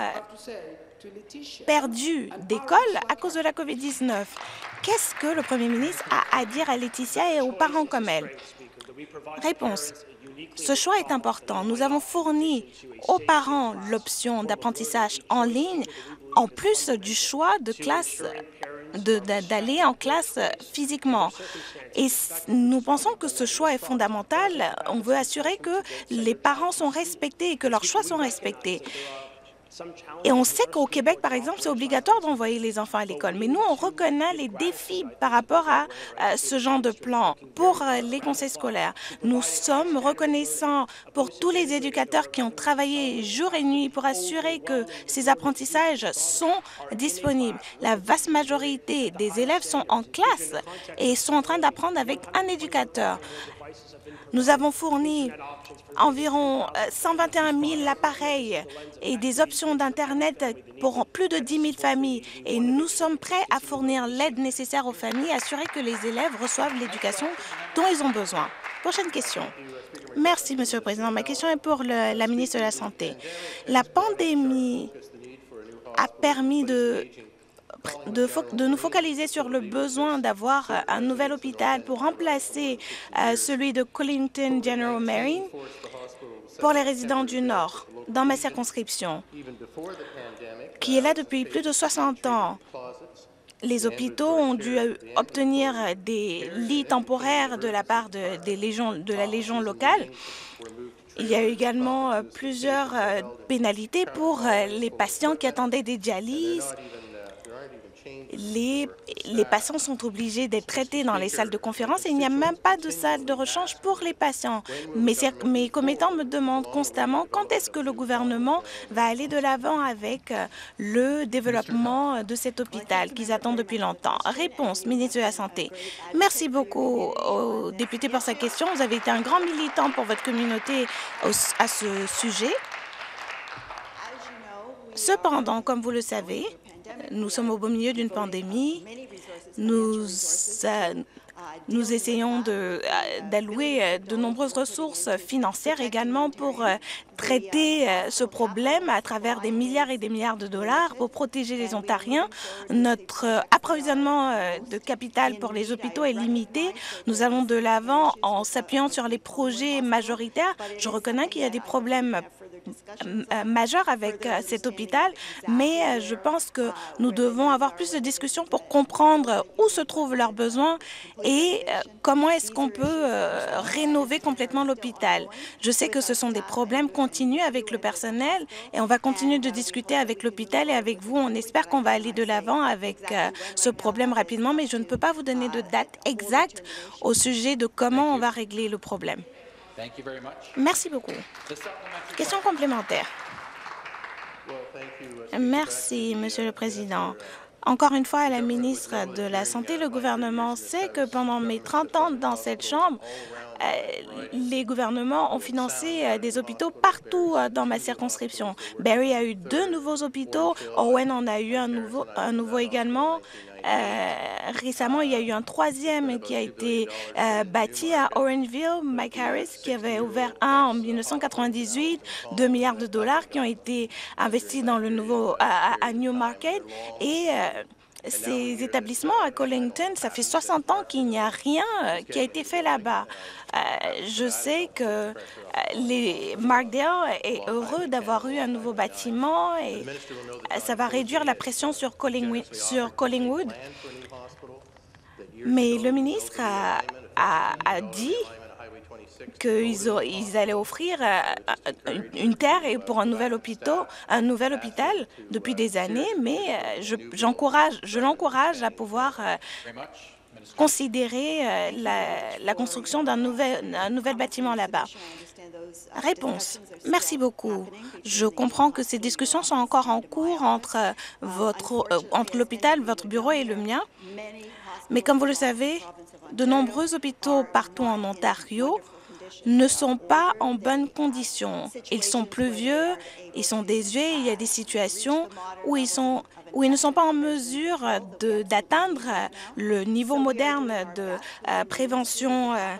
perdus d'école à cause de la COVID dix-neuf. Qu'est-ce que le Premier ministre a à dire à Laetitia et aux parents comme elle? Réponse. Ce choix est important. Nous avons fourni aux parents l'option d'apprentissage en ligne, en plus du choix de classe d'aller en classe physiquement. Et nous pensons que ce choix est fondamental. On veut assurer que les parents sont respectés et que leurs choix sont respectés. Et on sait qu'au Québec, par exemple, c'est obligatoire d'envoyer les enfants à l'école. Mais nous, on reconnaît les défis par rapport à, à ce genre de plan pour euh, les conseils scolaires. Nous sommes reconnaissants pour tous les éducateurs qui ont travaillé jour et nuit pour assurer que ces apprentissages sont disponibles. La vaste majorité des élèves sont en classe et sont en train d'apprendre avec un éducateur. Nous avons fourni environ cent vingt et un mille appareils et des options d'Internet pour plus de dix mille familles. Et nous sommes prêts à fournir l'aide nécessaire aux familles, assurer que les élèves reçoivent l'éducation dont ils ont besoin. Prochaine question. Merci, Monsieur le Président. Ma question est pour le, la ministre de la Santé. La pandémie a permis de De, de nous focaliser sur le besoin d'avoir un nouvel hôpital pour remplacer euh, celui de Colinton General Marine pour les résidents du Nord, dans ma circonscription, qui est là depuis plus de soixante ans. Les hôpitaux ont dû obtenir des lits temporaires de la part de, des légions, de la Légion locale. Il y a eu également euh, plusieurs euh, pénalités pour euh, les patients qui attendaient des dialyses. Les, les patients sont obligés d'être traités dans les salles de conférence et il n'y a même pas de salle de rechange pour les patients. Mes, mes commettants me demandent constamment quand est-ce que le gouvernement va aller de l'avant avec le développement de cet hôpital qu'ils attendent depuis longtemps. Réponse, ministre de la Santé. Merci beaucoup au député pour sa question. Vous avez été un grand militant pour votre communauté au, à ce sujet. Cependant, comme vous le savez, nous sommes au beau milieu d'une pandémie. Nous, euh, nous essayons d'allouer de, de nombreuses ressources financières également pour euh, traiter euh, ce problème à travers des milliards et des milliards de dollars pour protéger les Ontariens. Notre euh, approvisionnement euh, de capital pour les hôpitaux est limité. Nous allons de l'avant en s'appuyant sur les projets majoritaires. Je reconnais qu'il y a des problèmes majeur avec euh, cet hôpital, mais euh, je pense que nous devons avoir plus de discussions pour comprendre où se trouvent leurs besoins et euh, comment est-ce qu'on peut euh, rénover complètement l'hôpital. Je sais que ce sont des problèmes continus avec le personnel et on va continuer de discuter avec l'hôpital et avec vous. On espère qu'on va aller de l'avant avec euh, ce problème rapidement, mais je ne peux pas vous donner de date exacte au sujet de comment on va régler le problème. Merci beaucoup. Question complémentaire. Merci, Monsieur le Président. Encore une fois, à la ministre de la Santé, le gouvernement sait que pendant mes trente ans dans cette Chambre, euh, les gouvernements ont financé euh, des hôpitaux partout euh, dans ma circonscription. Barrie a eu deux nouveaux hôpitaux, Owen en a eu un nouveau, un nouveau également. Euh, récemment, il y a eu un troisième qui a été euh, bâti à Orangeville, Mike Harris, qui avait ouvert un en mille neuf cent quatre-vingt-dix-huit, deux milliards de dollars qui ont été investis dans le nouveau à, à Newmarket. Et euh, ces établissements à Colinton, ça fait soixante ans qu'il n'y a rien euh, qui a été fait là-bas. Euh, je sais que euh, les Markdale est heureux d'avoir eu un nouveau bâtiment et euh, ça va réduire la pression sur Collingwood. Sur Collingwood. Mais le ministre a, a, a dit qu'ils ils allaient offrir euh, une terre et pour un nouvel hôpital, un nouvel hôpital depuis des années, mais euh, je, j'encourage, je l'encourage à pouvoir euh, considérer euh, la, la construction d'un nouvel, un nouvel bâtiment là-bas. Réponse. Merci beaucoup. Je comprends que ces discussions sont encore en cours entre, votre, euh, entre l'hôpital, votre bureau et le mien. Mais comme vous le savez, de nombreux hôpitaux partout en Ontario ne sont pas en bonne condition. Ils sont pluvieux, ils sont désuets, il y a des situations où ils, sont, où ils ne sont pas en mesure d'atteindre le niveau moderne de euh, prévention euh,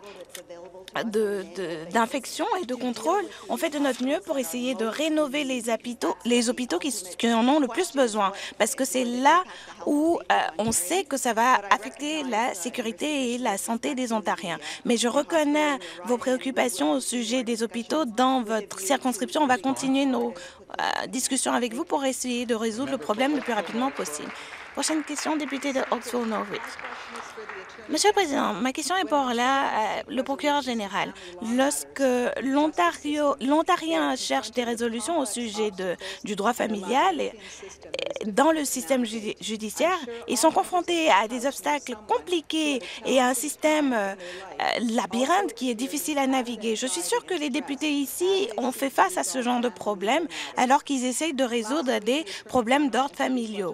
d'infection et de contrôle. On fait de notre mieux pour essayer de rénover les hôpitaux, les hôpitaux qui, qui en ont le plus besoin, parce que c'est là où euh, on sait que ça va affecter la sécurité et la santé des Ontariens. Mais je reconnais vos préoccupations au sujet des hôpitaux dans votre circonscription. On va continuer nos euh, discussions avec vous pour essayer de résoudre le problème le plus rapidement possible. Prochaine question, député de Oxford-Norwich. Monsieur le Président, ma question est pour là, euh, le procureur général. Lorsque l'Ontario, l'Ontarien cherche des résolutions au sujet de, du droit familial et, et dans le système judi judiciaire, ils sont confrontés à des obstacles compliqués et à un système euh, labyrinthe qui est difficile à naviguer. Je suis sûre que les députés ici ont fait face à ce genre de problème alors qu'ils essayent de résoudre des problèmes d'ordre familiaux.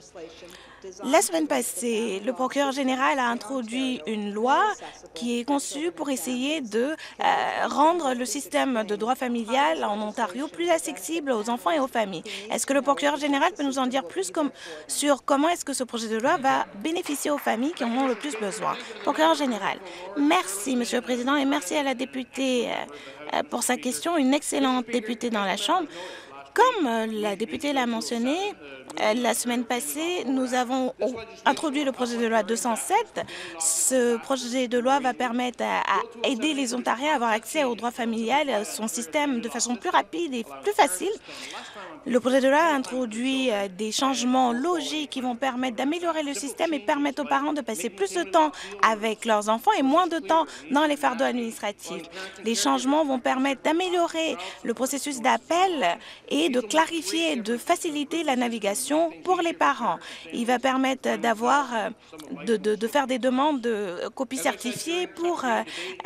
La semaine passée, le procureur général a introduit une loi qui est conçue pour essayer de euh, rendre le système de droit familial en Ontario plus accessible aux enfants et aux familles. Est-ce que le procureur général peut nous en dire plus comme, sur comment est-ce que ce projet de loi va bénéficier aux familles qui en ont le plus besoin? Procureur général. Merci, Monsieur le Président, et merci à la députée euh, pour sa question, une excellente députée dans la Chambre. Comme la députée l'a mentionné, la semaine passée, nous avons introduit le projet de loi deux cent sept. Ce projet de loi va permettre à, à aider les Ontariens à avoir accès au droit familial, à son système de façon plus rapide et plus facile. Le projet de loi a introduit des changements logiques qui vont permettre d'améliorer le système et permettre aux parents de passer plus de temps avec leurs enfants et moins de temps dans les fardeaux administratifs. Les changements vont permettre d'améliorer le processus d'appel et de clarifier et de faciliter la navigation pour les parents. Il va permettre d'avoir, de, de, de faire des demandes de copies certifiées pour euh,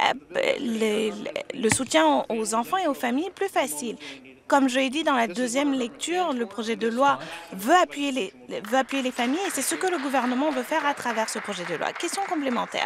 les, le soutien aux enfants et aux familles plus facile. Comme je l'ai dit dans la deuxième lecture, le projet de loi veut appuyer les, veut appuyer les familles et c'est ce que le gouvernement veut faire à travers ce projet de loi. Question complémentaire.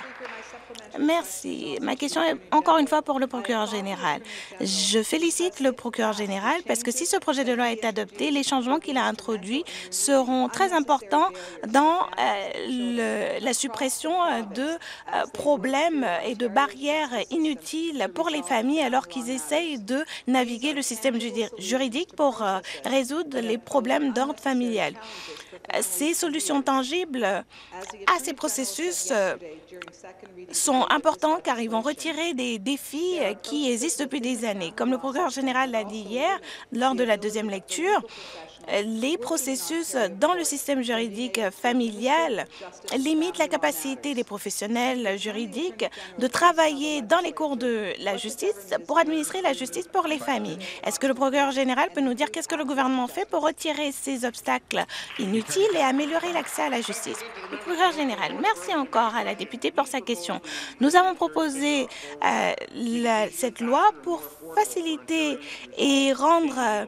Merci. Ma question est encore une fois pour le procureur général. Je félicite le procureur général parce que si ce projet de loi est adopté, les changements qu'il a introduits seront très importants dans euh, le, la suppression de euh, problèmes et de barrières inutiles pour les familles alors qu'ils essayent de naviguer le système juridique pour euh, résoudre les problèmes d'ordre familial. Ces solutions tangibles à ces processus euh, sont importants car ils vont retirer des défis qui existent depuis des années. Comme le procureur général l'a dit hier, lors de la deuxième lecture, les processus dans le système juridique familial limitent la capacité des professionnels juridiques de travailler dans les cours de la justice pour administrer la justice pour les familles. Est-ce que le procureur général peut nous dire qu'est-ce que le gouvernement fait pour retirer ces obstacles inutiles et améliorer l'accès à la justice? Le procureur général, merci encore à la députée pour sa question. Nous avons proposé euh, la, cette loi pour faciliter et rendre euh,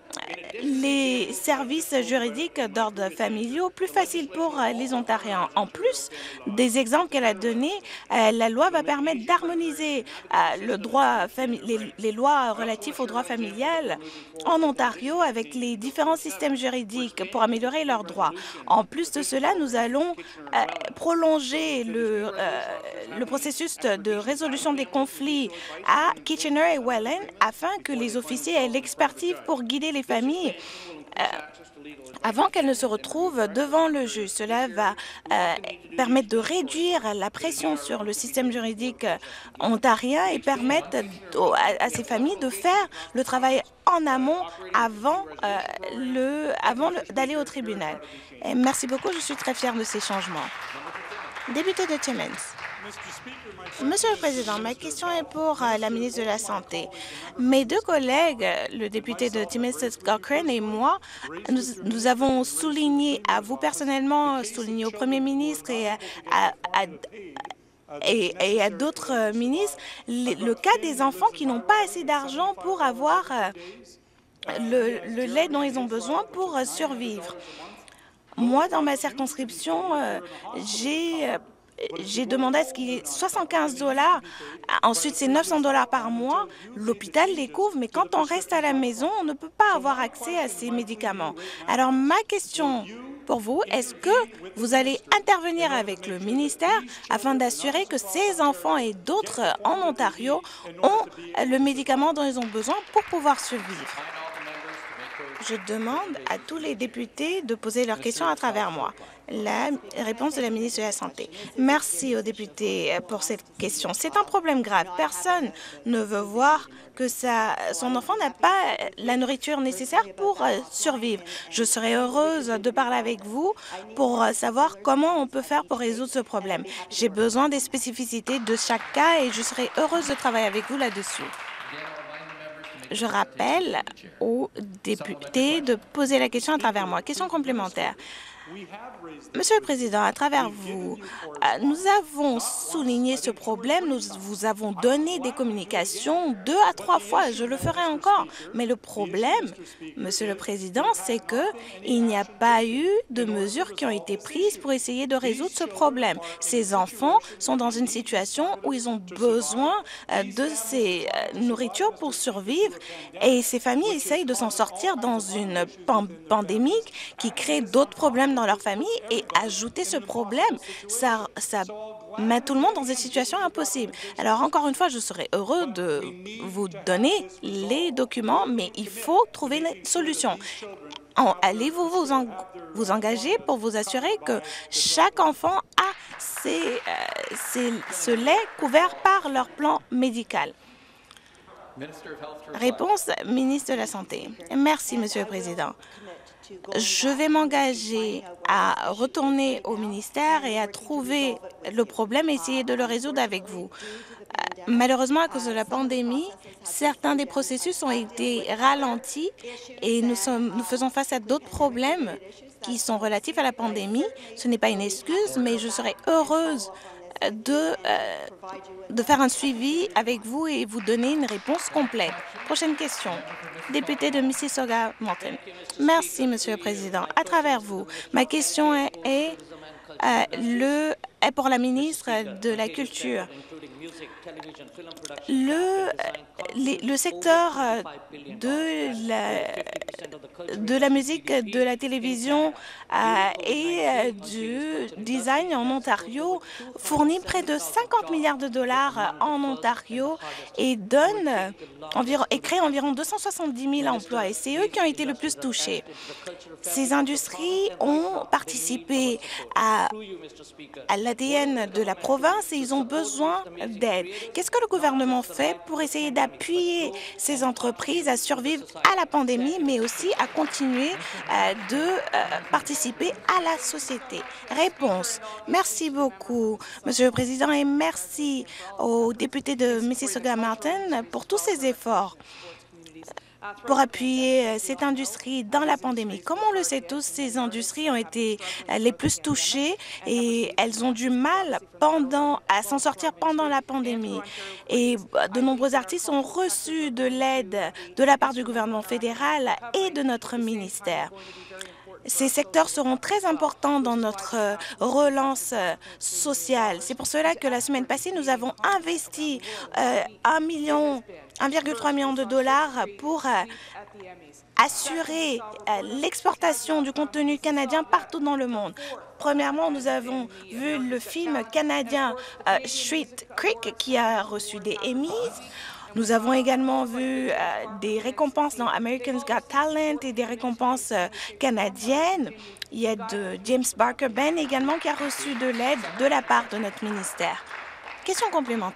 les services juridiques d'ordre familiaux plus faciles pour les Ontariens. En plus des exemples qu'elle a donnés, la loi va permettre d'harmoniser le droit, les, les lois relatives au droit familial en Ontario avec les différents systèmes juridiques pour améliorer leurs droits. En plus de cela, nous allons euh, prolonger le, euh, le processus de résolution des conflits à Kitchener et Welland afin que les officiers aient l'expertise pour guider les familles euh, avant qu'elles ne se retrouvent devant le juge. Cela va euh, permettre de réduire la pression sur le système juridique ontarien et permettre à, à ces familles de faire le travail en amont avant, euh, le, avant d'aller au tribunal. Et merci beaucoup, je suis très fière de ces changements. Député de Timmins. Monsieur le Président, ma question est pour euh, la ministre de la Santé. Mes deux collègues, le député de Timiskaming Cochrane et moi, nous, nous avons souligné à vous personnellement, souligné au Premier ministre et à, à, à et, et à d'autres ministres le, le cas des enfants qui n'ont pas assez d'argent pour avoir euh, le, le lait dont ils ont besoin pour euh, survivre. Moi, dans ma circonscription, euh, j'ai euh, j'ai demandé à ce qu'il y ait soixante-quinze dollars. Ensuite, c'est neuf cents dollars par mois. L'hôpital les couvre, mais quand on reste à la maison, on ne peut pas avoir accès à ces médicaments. Alors, ma question pour vous, est-ce que vous allez intervenir avec le ministère afin d'assurer que ces enfants et d'autres en Ontario ont le médicament dont ils ont besoin pour pouvoir survivre? Je demande à tous les députés de poser leurs questions à travers moi. La réponse de la ministre de la Santé. Merci aux députés pour cette question. C'est un problème grave. Personne ne veut voir que sa, son enfant n'a pas la nourriture nécessaire pour survivre. Je serais heureuse de parler avec vous pour savoir comment on peut faire pour résoudre ce problème. J'ai besoin des spécificités de chaque cas et je serais heureuse de travailler avec vous là-dessus. Je rappelle aux députés de poser la question à travers moi. Question complémentaire. Monsieur le Président, à travers vous, nous avons souligné ce problème, nous vous avons donné des communications deux à trois fois, je le ferai encore. Mais le problème, Monsieur le Président, c'est qu'il n'y a pas eu de mesures qui ont été prises pour essayer de résoudre ce problème. Ces enfants sont dans une situation où ils ont besoin de ces nourritures pour survivre et ces familles essayent de s'en sortir dans une pandémie qui crée d'autres problèmes dans leur famille et ajouter ce problème, ça, ça met tout le monde dans une situation impossible. Alors, encore une fois, je serais heureux de vous donner les documents, mais il faut trouver une solution. Allez-vous vous, en, vous engager pour vous assurer que chaque enfant a ses, euh, ses, ce lait couvert par leur plan médical? Réponse, ministre de la Santé. Merci, Monsieur le Président. Je vais m'engager à retourner au ministère et à trouver le problème et essayer de le résoudre avec vous. Malheureusement, à cause de la pandémie, certains des processus ont été ralentis et nous, sommes, nous faisons face à d'autres problèmes qui sont relatifs à la pandémie. Ce n'est pas une excuse, mais je serais heureuse de, euh, de faire un suivi avec vous et vous donner une réponse complète. Prochaine question. Député de Mississauga-Malton. Merci, Monsieur le Président. À travers vous, ma question est, est, euh, le, est pour la ministre de la Culture. Le, les, le secteur de la, de la musique, de la télévision euh, et euh, du design en Ontario fournit près de cinquante milliards de dollars en Ontario et donne environ, et crée environ deux cent soixante-dix mille emplois. Et c'est eux qui ont été le plus touchés. Ces industries ont participé à, à l'A D N de la province et ils ont besoin d'aide. Qu'est-ce que le gouvernement fait pour essayer d'appuyer ces entreprises à survivre à la pandémie, mais aussi à continuer euh, de euh, participer à la société? Réponse. Merci beaucoup, Monsieur le Président, et merci aux députés de Mississauga-Malton pour tous ces efforts pour appuyer cette industrie dans la pandémie. Comme on le sait tous, ces industries ont été les plus touchées et elles ont du mal pendant, à s'en sortir pendant la pandémie. Et de nombreux artistes ont reçu de l'aide de la part du gouvernement fédéral et de notre ministère. Ces secteurs seront très importants dans notre relance sociale. C'est pour cela que la semaine passée, nous avons investi euh, un million, un virgule trois million de dollars pour euh, assurer euh, l'exportation du contenu canadien partout dans le monde. Premièrement, nous avons vu le film canadien euh, Street Creek qui a reçu des Emmys. Nous avons également vu euh, des récompenses dans American's Got Talent et des récompenses euh, canadiennes. Il y a de James Barker Ben également qui a reçu de l'aide de la part de notre ministère. Question complémentaire.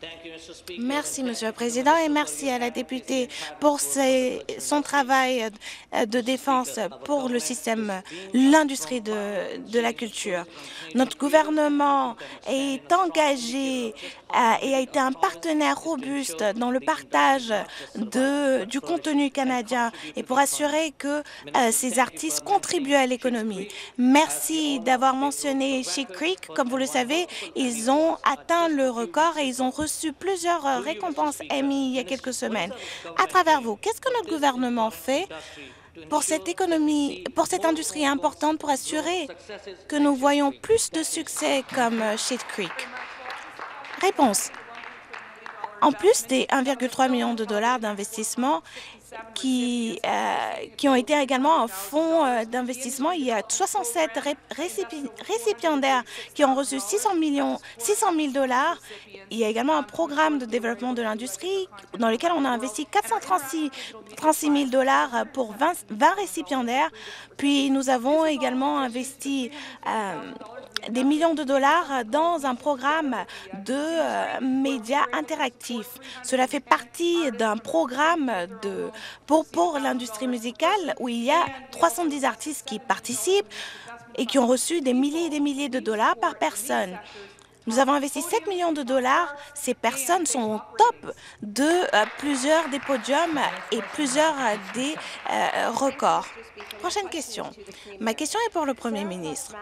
Merci, Monsieur le Président, et merci à la députée pour ses, son travail de défense pour le système, l'industrie de, de la culture. Notre gouvernement est engagé à, et a été un partenaire robuste dans le partage de, du contenu canadien et pour assurer que euh, ces artistes contribuent à l'économie. Merci d'avoir mentionné Sheep Creek. Comme vous le savez, ils ont atteint le record et ils ont reçu plusieurs euh, récompenses Emmy il y a quelques semaines. À travers vous, qu'est-ce que notre gouvernement fait pour cette économie, pour cette industrie importante, pour assurer que nous voyons plus de succès comme euh, Sheep Creek? Réponse. En plus des un virgule trois million de dollars d'investissement qui, euh, qui ont été également en fonds euh, d'investissement, il y a soixante-sept ré récipi récipiendaires qui ont reçu six cents mille dollars. Il y a également un programme de développement de l'industrie dans lequel on a investi quatre cent trente-six mille dollars pour vingt, vingt récipiendaires. Puis nous avons également investi euh, des millions de dollars dans un programme de euh, médias interactifs. Cela fait partie d'un programme de, pour, pour l'industrie musicale où il y a trois cent dix artistes qui participent et qui ont reçu des milliers et des milliers de dollars par personne. Nous avons investi sept millions de dollars. Ces personnes sont au top de euh, plusieurs des podiums et plusieurs euh, des euh, records. Prochaine question. Ma question est pour le Premier ministre.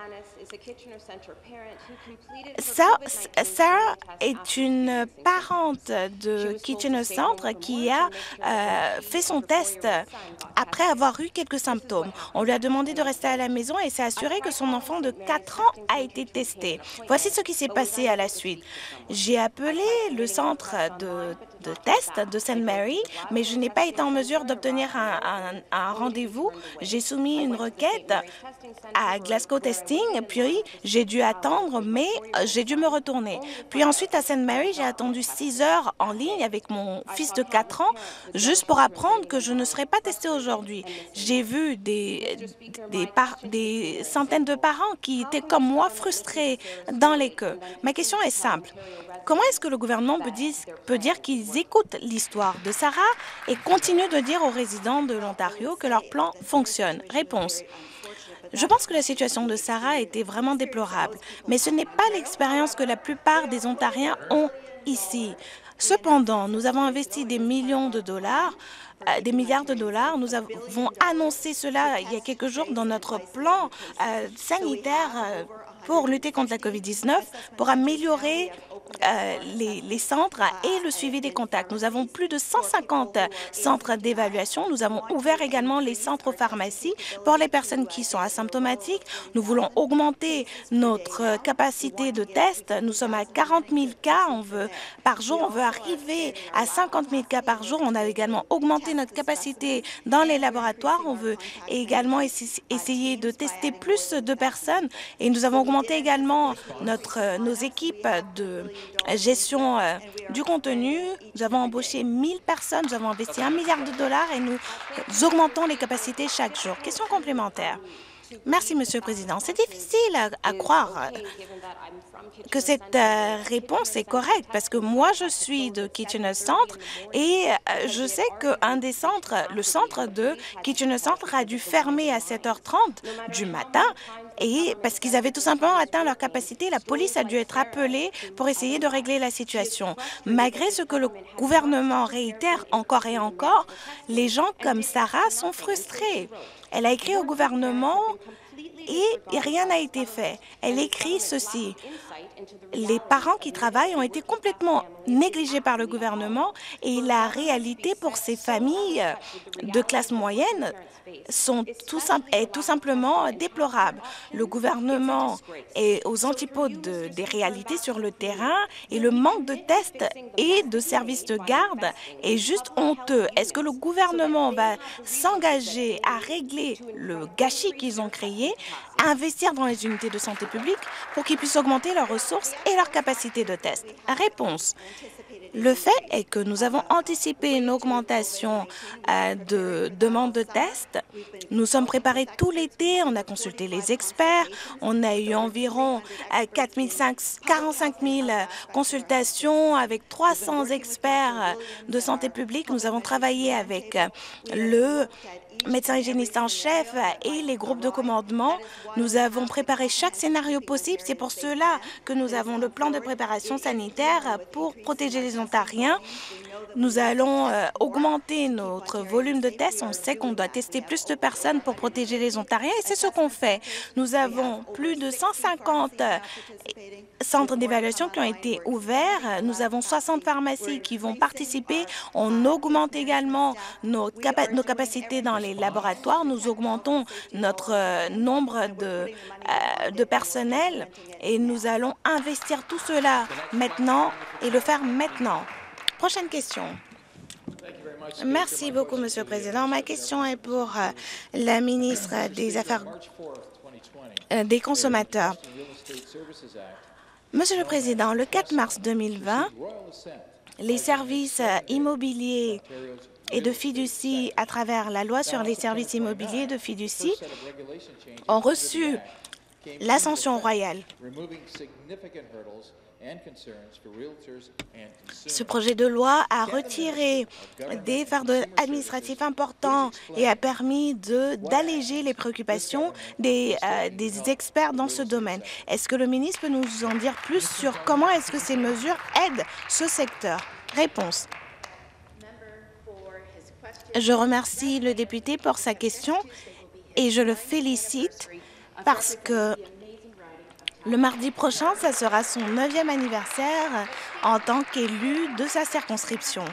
Sarah est une parente de Kitchener Centre qui a euh, fait son test après avoir eu quelques symptômes. On lui a demandé de rester à la maison et s'est assuré que son enfant de quatre ans a été testé. Voici ce qui s'est passé à la suite. J'ai appelé le centre de, de test de Saint Mary, mais je n'ai pas été en mesure d'obtenir un, un, un rendez-vous. J'ai soumis une requête à Glasgow Testing, puis j'ai dû attendre, mais j'ai dû me retourner. Puis ensuite, à Saint Mary, j'ai attendu six heures en ligne avec mon fils de quatre ans, juste pour apprendre que je ne serais pas testée aujourd'hui. J'ai vu des, des, par, des centaines de parents qui étaient comme moi frustrés dans les queues. Ma question est simple. Comment est-ce que le gouvernement peut dire, peut dire qu'ils écoutent l'histoire de Sarah et continuent de dire aux résidents de l'Ontario que leur plan fonctionne? Réponse. Je pense que la situation de Sarah était vraiment déplorable, mais ce n'est pas l'expérience que la plupart des Ontariens ont ici. Cependant, nous avons investi des millions de dollars, euh, des milliards de dollars. Nous avons annoncé cela il y a quelques jours dans notre plan euh, sanitaire euh, pour lutter contre la COVID dix-neuf, pour améliorer euh, les, les centres et le suivi des contacts. Nous avons plus de cent cinquante centres d'évaluation. Nous avons ouvert également les centres aux pharmacies pour les personnes qui sont asymptomatiques. Nous voulons augmenter notre capacité de test. Nous sommes à quarante mille cas on veut, par jour. On veut arriver à cinquante mille cas par jour. On a également augmenté notre capacité dans les laboratoires. On veut également essayer de tester plus de personnes et nous avons augmenté également notre, nos équipes de gestion euh, du contenu. Nous avons embauché mille personnes, nous avons investi un milliard de dollars et nous augmentons les capacités chaque jour. Question complémentaire. Merci, Monsieur le Président. C'est difficile à, à croire que cette euh, réponse est correcte parce que moi, je suis de Kitchener Centre et euh, je sais qu'un des centres, le centre de Kitchener Centre a dû fermer à sept heures trente du matin et parce qu'ils avaient tout simplement atteint leur capacité. La police a dû être appelée pour essayer de régler la situation. Malgré ce que le gouvernement réitère encore et encore, les gens comme Sarah sont frustrés. Elle a écrit au gouvernement et rien n'a été fait. Elle écrit ceci. Les parents qui travaillent ont été complètement négligés par le gouvernement et la réalité pour ces familles de classe moyenne sont tout est tout simplement déplorable. Le gouvernement est aux antipodes de, des réalités sur le terrain et le manque de tests et de services de garde est juste honteux. Est-ce que le gouvernement va s'engager à régler le gâchis qu'ils ont créé, à investir dans les unités de santé publique pour qu'ils puissent augmenter leurs ressources et leur capacité de test? Réponse. Le fait est que nous avons anticipé une augmentation euh, de demandes de tests. Nous sommes préparés tout l'été, on a consulté les experts, on a eu environ euh, quarante-cinq mille consultations avec trois cents experts de santé publique. Nous avons travaillé avec le médecin hygiéniste en chef et les groupes de commandement. Nous avons préparé chaque scénario possible. C'est pour cela que nous avons le plan de préparation sanitaire pour protéger les Ontariens. Nous allons euh, augmenter notre volume de tests. On sait qu'on doit tester plus de personnes pour protéger les Ontariens et c'est ce qu'on fait. Nous avons plus de cent cinquante centres d'évaluation qui ont été ouverts. Nous avons soixante pharmacies qui vont participer. On augmente également nos, capa nos capacités dans les laboratoires. Nous augmentons notre euh, nombre de, euh, de personnel et nous allons investir tout cela maintenant et le faire maintenant. Prochaine question. Merci beaucoup, Monsieur le Président. Ma question est pour euh, la ministre des Affaires euh, des consommateurs. Monsieur le Président, le quatre mars deux mille vingt, les services euh, immobiliers et de fiducie, à travers la loi sur les services immobiliers de fiducie, ont reçu l'ascension royale. Ce projet de loi a retiré des fardeaux administratifs importants et a permis d'alléger les préoccupations des, euh, des experts dans ce domaine. Est-ce que le ministre peut nous en dire plus sur comment est-ce que ces mesures aident ce secteur? Réponse. Je remercie le député pour sa question et je le félicite parce que le mardi prochain, ça sera son neuvième anniversaire en tant qu'élu de sa circonscription.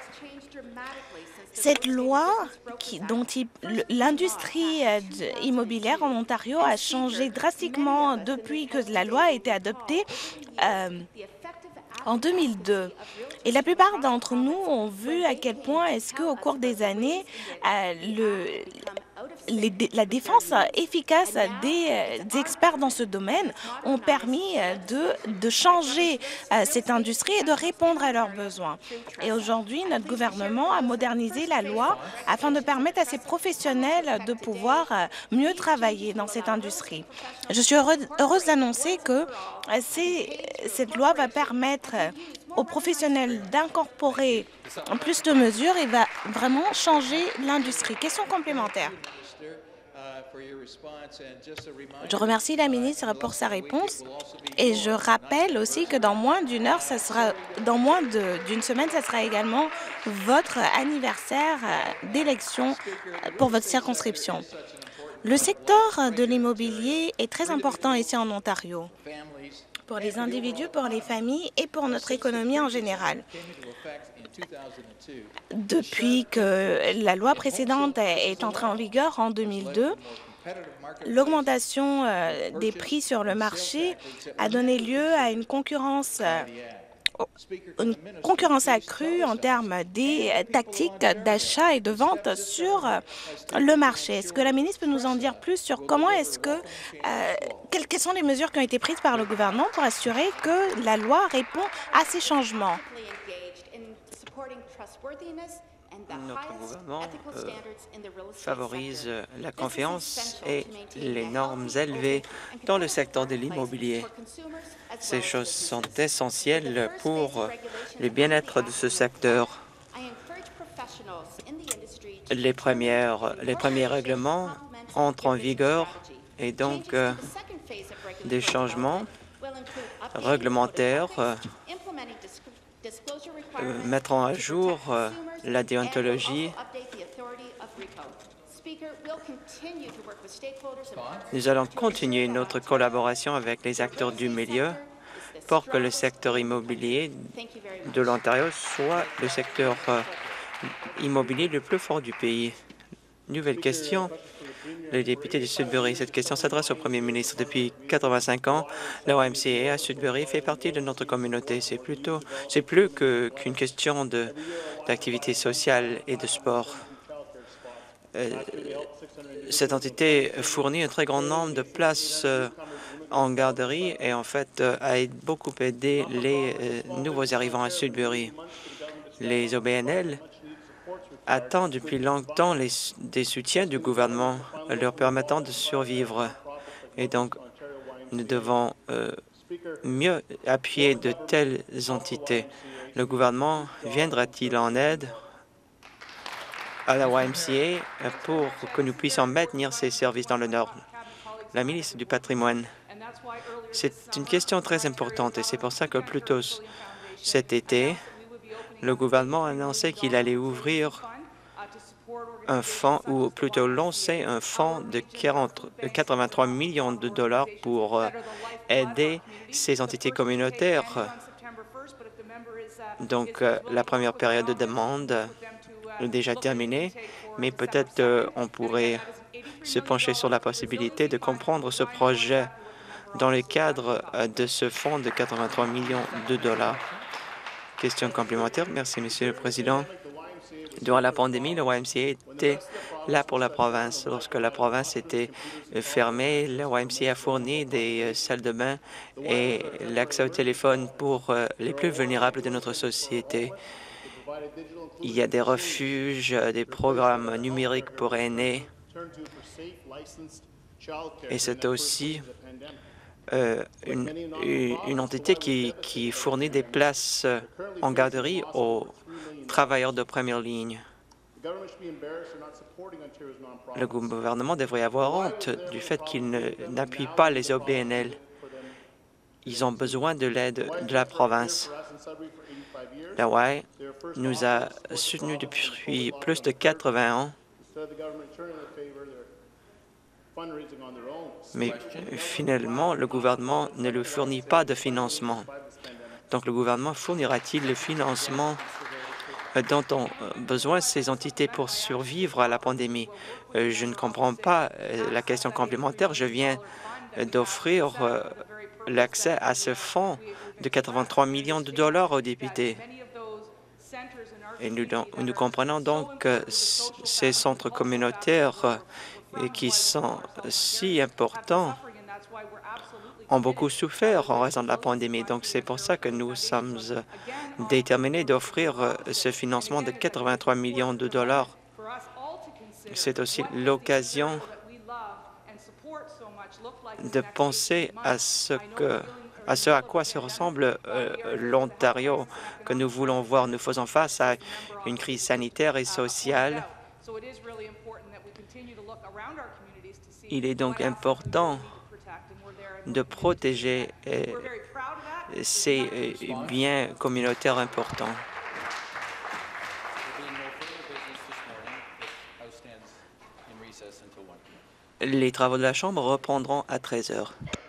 Cette loi, qui, dont l'industrie immobilière en Ontario a changé drastiquement depuis que la loi a été adoptée euh, en deux mille deux. Et la plupart d'entre nous ont vu à quel point est-ce qu'au cours des années, euh, le, les, la défense efficace des, euh, des experts dans ce domaine ont permis de, de changer euh, cette industrie et de répondre à leurs besoins. Et aujourd'hui, notre gouvernement a modernisé la loi afin de permettre à ces professionnels de pouvoir euh, mieux travailler dans cette industrie. Je suis heureux, heureuse d'annoncer que euh, cette loi va permettre aux professionnels d'incorporer plus de mesures et va vraiment changer l'industrie. Question complémentaire. Je remercie la ministre pour sa réponse et je rappelle aussi que dans moins d'une heure, ça sera, dans moins d'une semaine, ça sera également votre anniversaire d'élection pour votre circonscription. Le secteur de l'immobilier est très important ici en Ontario, pour les individus, pour les familles et pour notre économie en général. Depuis que la loi précédente est entrée en vigueur en deux mille deux, l'augmentation des prix sur le marché a donné lieu à une concurrence une concurrence accrue en termes des tactiques d'achat et de vente sur le marché. Est-ce que la ministre peut nous en dire plus sur comment est-ce que, euh, quelles, quelles sont les mesures qui ont été prises par le gouvernement pour assurer que la loi répond à ces changements? Notre gouvernement euh, favorise la confiance et les normes élevées dans le secteur de l'immobilier. Ces choses sont essentielles pour le bien-être de ce secteur. Les, premières, les premiers règlements entrent en vigueur et donc euh, des changements réglementaires euh, euh, mettront à jour euh, la déontologie. Nous allons continuer notre collaboration avec les acteurs du milieu pour que le secteur immobilier de l'Ontario soit le secteur euh, immobilier le plus fort du pays. Nouvelle question. Le député de Sudbury. Cette question s'adresse au premier ministre. Depuis quatre-vingt-cinq ans, la O M C A à Sudbury fait partie de notre communauté. C'est plutôt, c'est plus que qu'une question de d'activité sociale et de sport. Euh, cette entité fournit un très grand nombre de places euh, en garderie et en fait euh, a beaucoup aidé les euh, nouveaux arrivants à Sudbury. Les O B N L attendent depuis longtemps les, des soutiens du gouvernement leur permettant de survivre. Et donc, nous devons euh, mieux appuyer de telles entités. Le gouvernement viendra-t-il en aide à la Y M C A pour que nous puissions maintenir ces services dans le Nord? La ministre du Patrimoine. C'est une question très importante et c'est pour ça que plus tôt cet été, le gouvernement a annoncé qu'il allait ouvrir un fonds, ou plutôt lancer un fonds de quarante, quatre-vingt-trois millions de dollars pour euh, aider ces entités communautaires. Donc, euh, la première période de demande est déjà terminée, mais peut-être euh, on pourrait se pencher sur la possibilité de comprendre ce projet dans le cadre euh, de ce fonds de quatre-vingt-trois millions de dollars. Question complémentaire. Merci, Monsieur le Président. Durant la pandémie, le Y M C A était là pour la province. Lorsque la province était fermée, le Y M C A a fourni des salles de bain et l'accès au téléphone pour euh, les plus vulnérables de notre société. Il y a des refuges, des programmes numériques pour aînés. Et c'est aussi euh, une, une entité qui, qui fournit des places en garderie aux travailleurs de première ligne. Le gouvernement devrait avoir honte du fait qu'il n'appuie pas les O B N L. Ils ont besoin de l'aide de la province. La Y nous a soutenus depuis plus de quatre-vingts ans, mais finalement, le gouvernement ne lui fournit pas de financement. Donc, le gouvernement fournira-t-il le financement dont ont besoin ces entités pour survivre à la pandémie? Je ne comprends pas la question complémentaire. Je viens d'offrir l'accès à ce fonds de quatre-vingt-trois millions de dollars aux députés. Et nous, nous comprenons donc que ces centres communautaires qui sont si importants ont beaucoup souffert en raison de la pandémie. Donc, c'est pour ça que nous sommes déterminés d'offrir ce financement de quatre-vingt-trois millions de dollars. C'est aussi l'occasion de penser à ce que à ce à quoi se ressemble euh, l'Ontario que nous voulons voir. Nous faisons face à une crise sanitaire et sociale. Il est donc important de protéger euh, ces euh, biens communautaires importants. Les travaux de la Chambre reprendront à treize heures.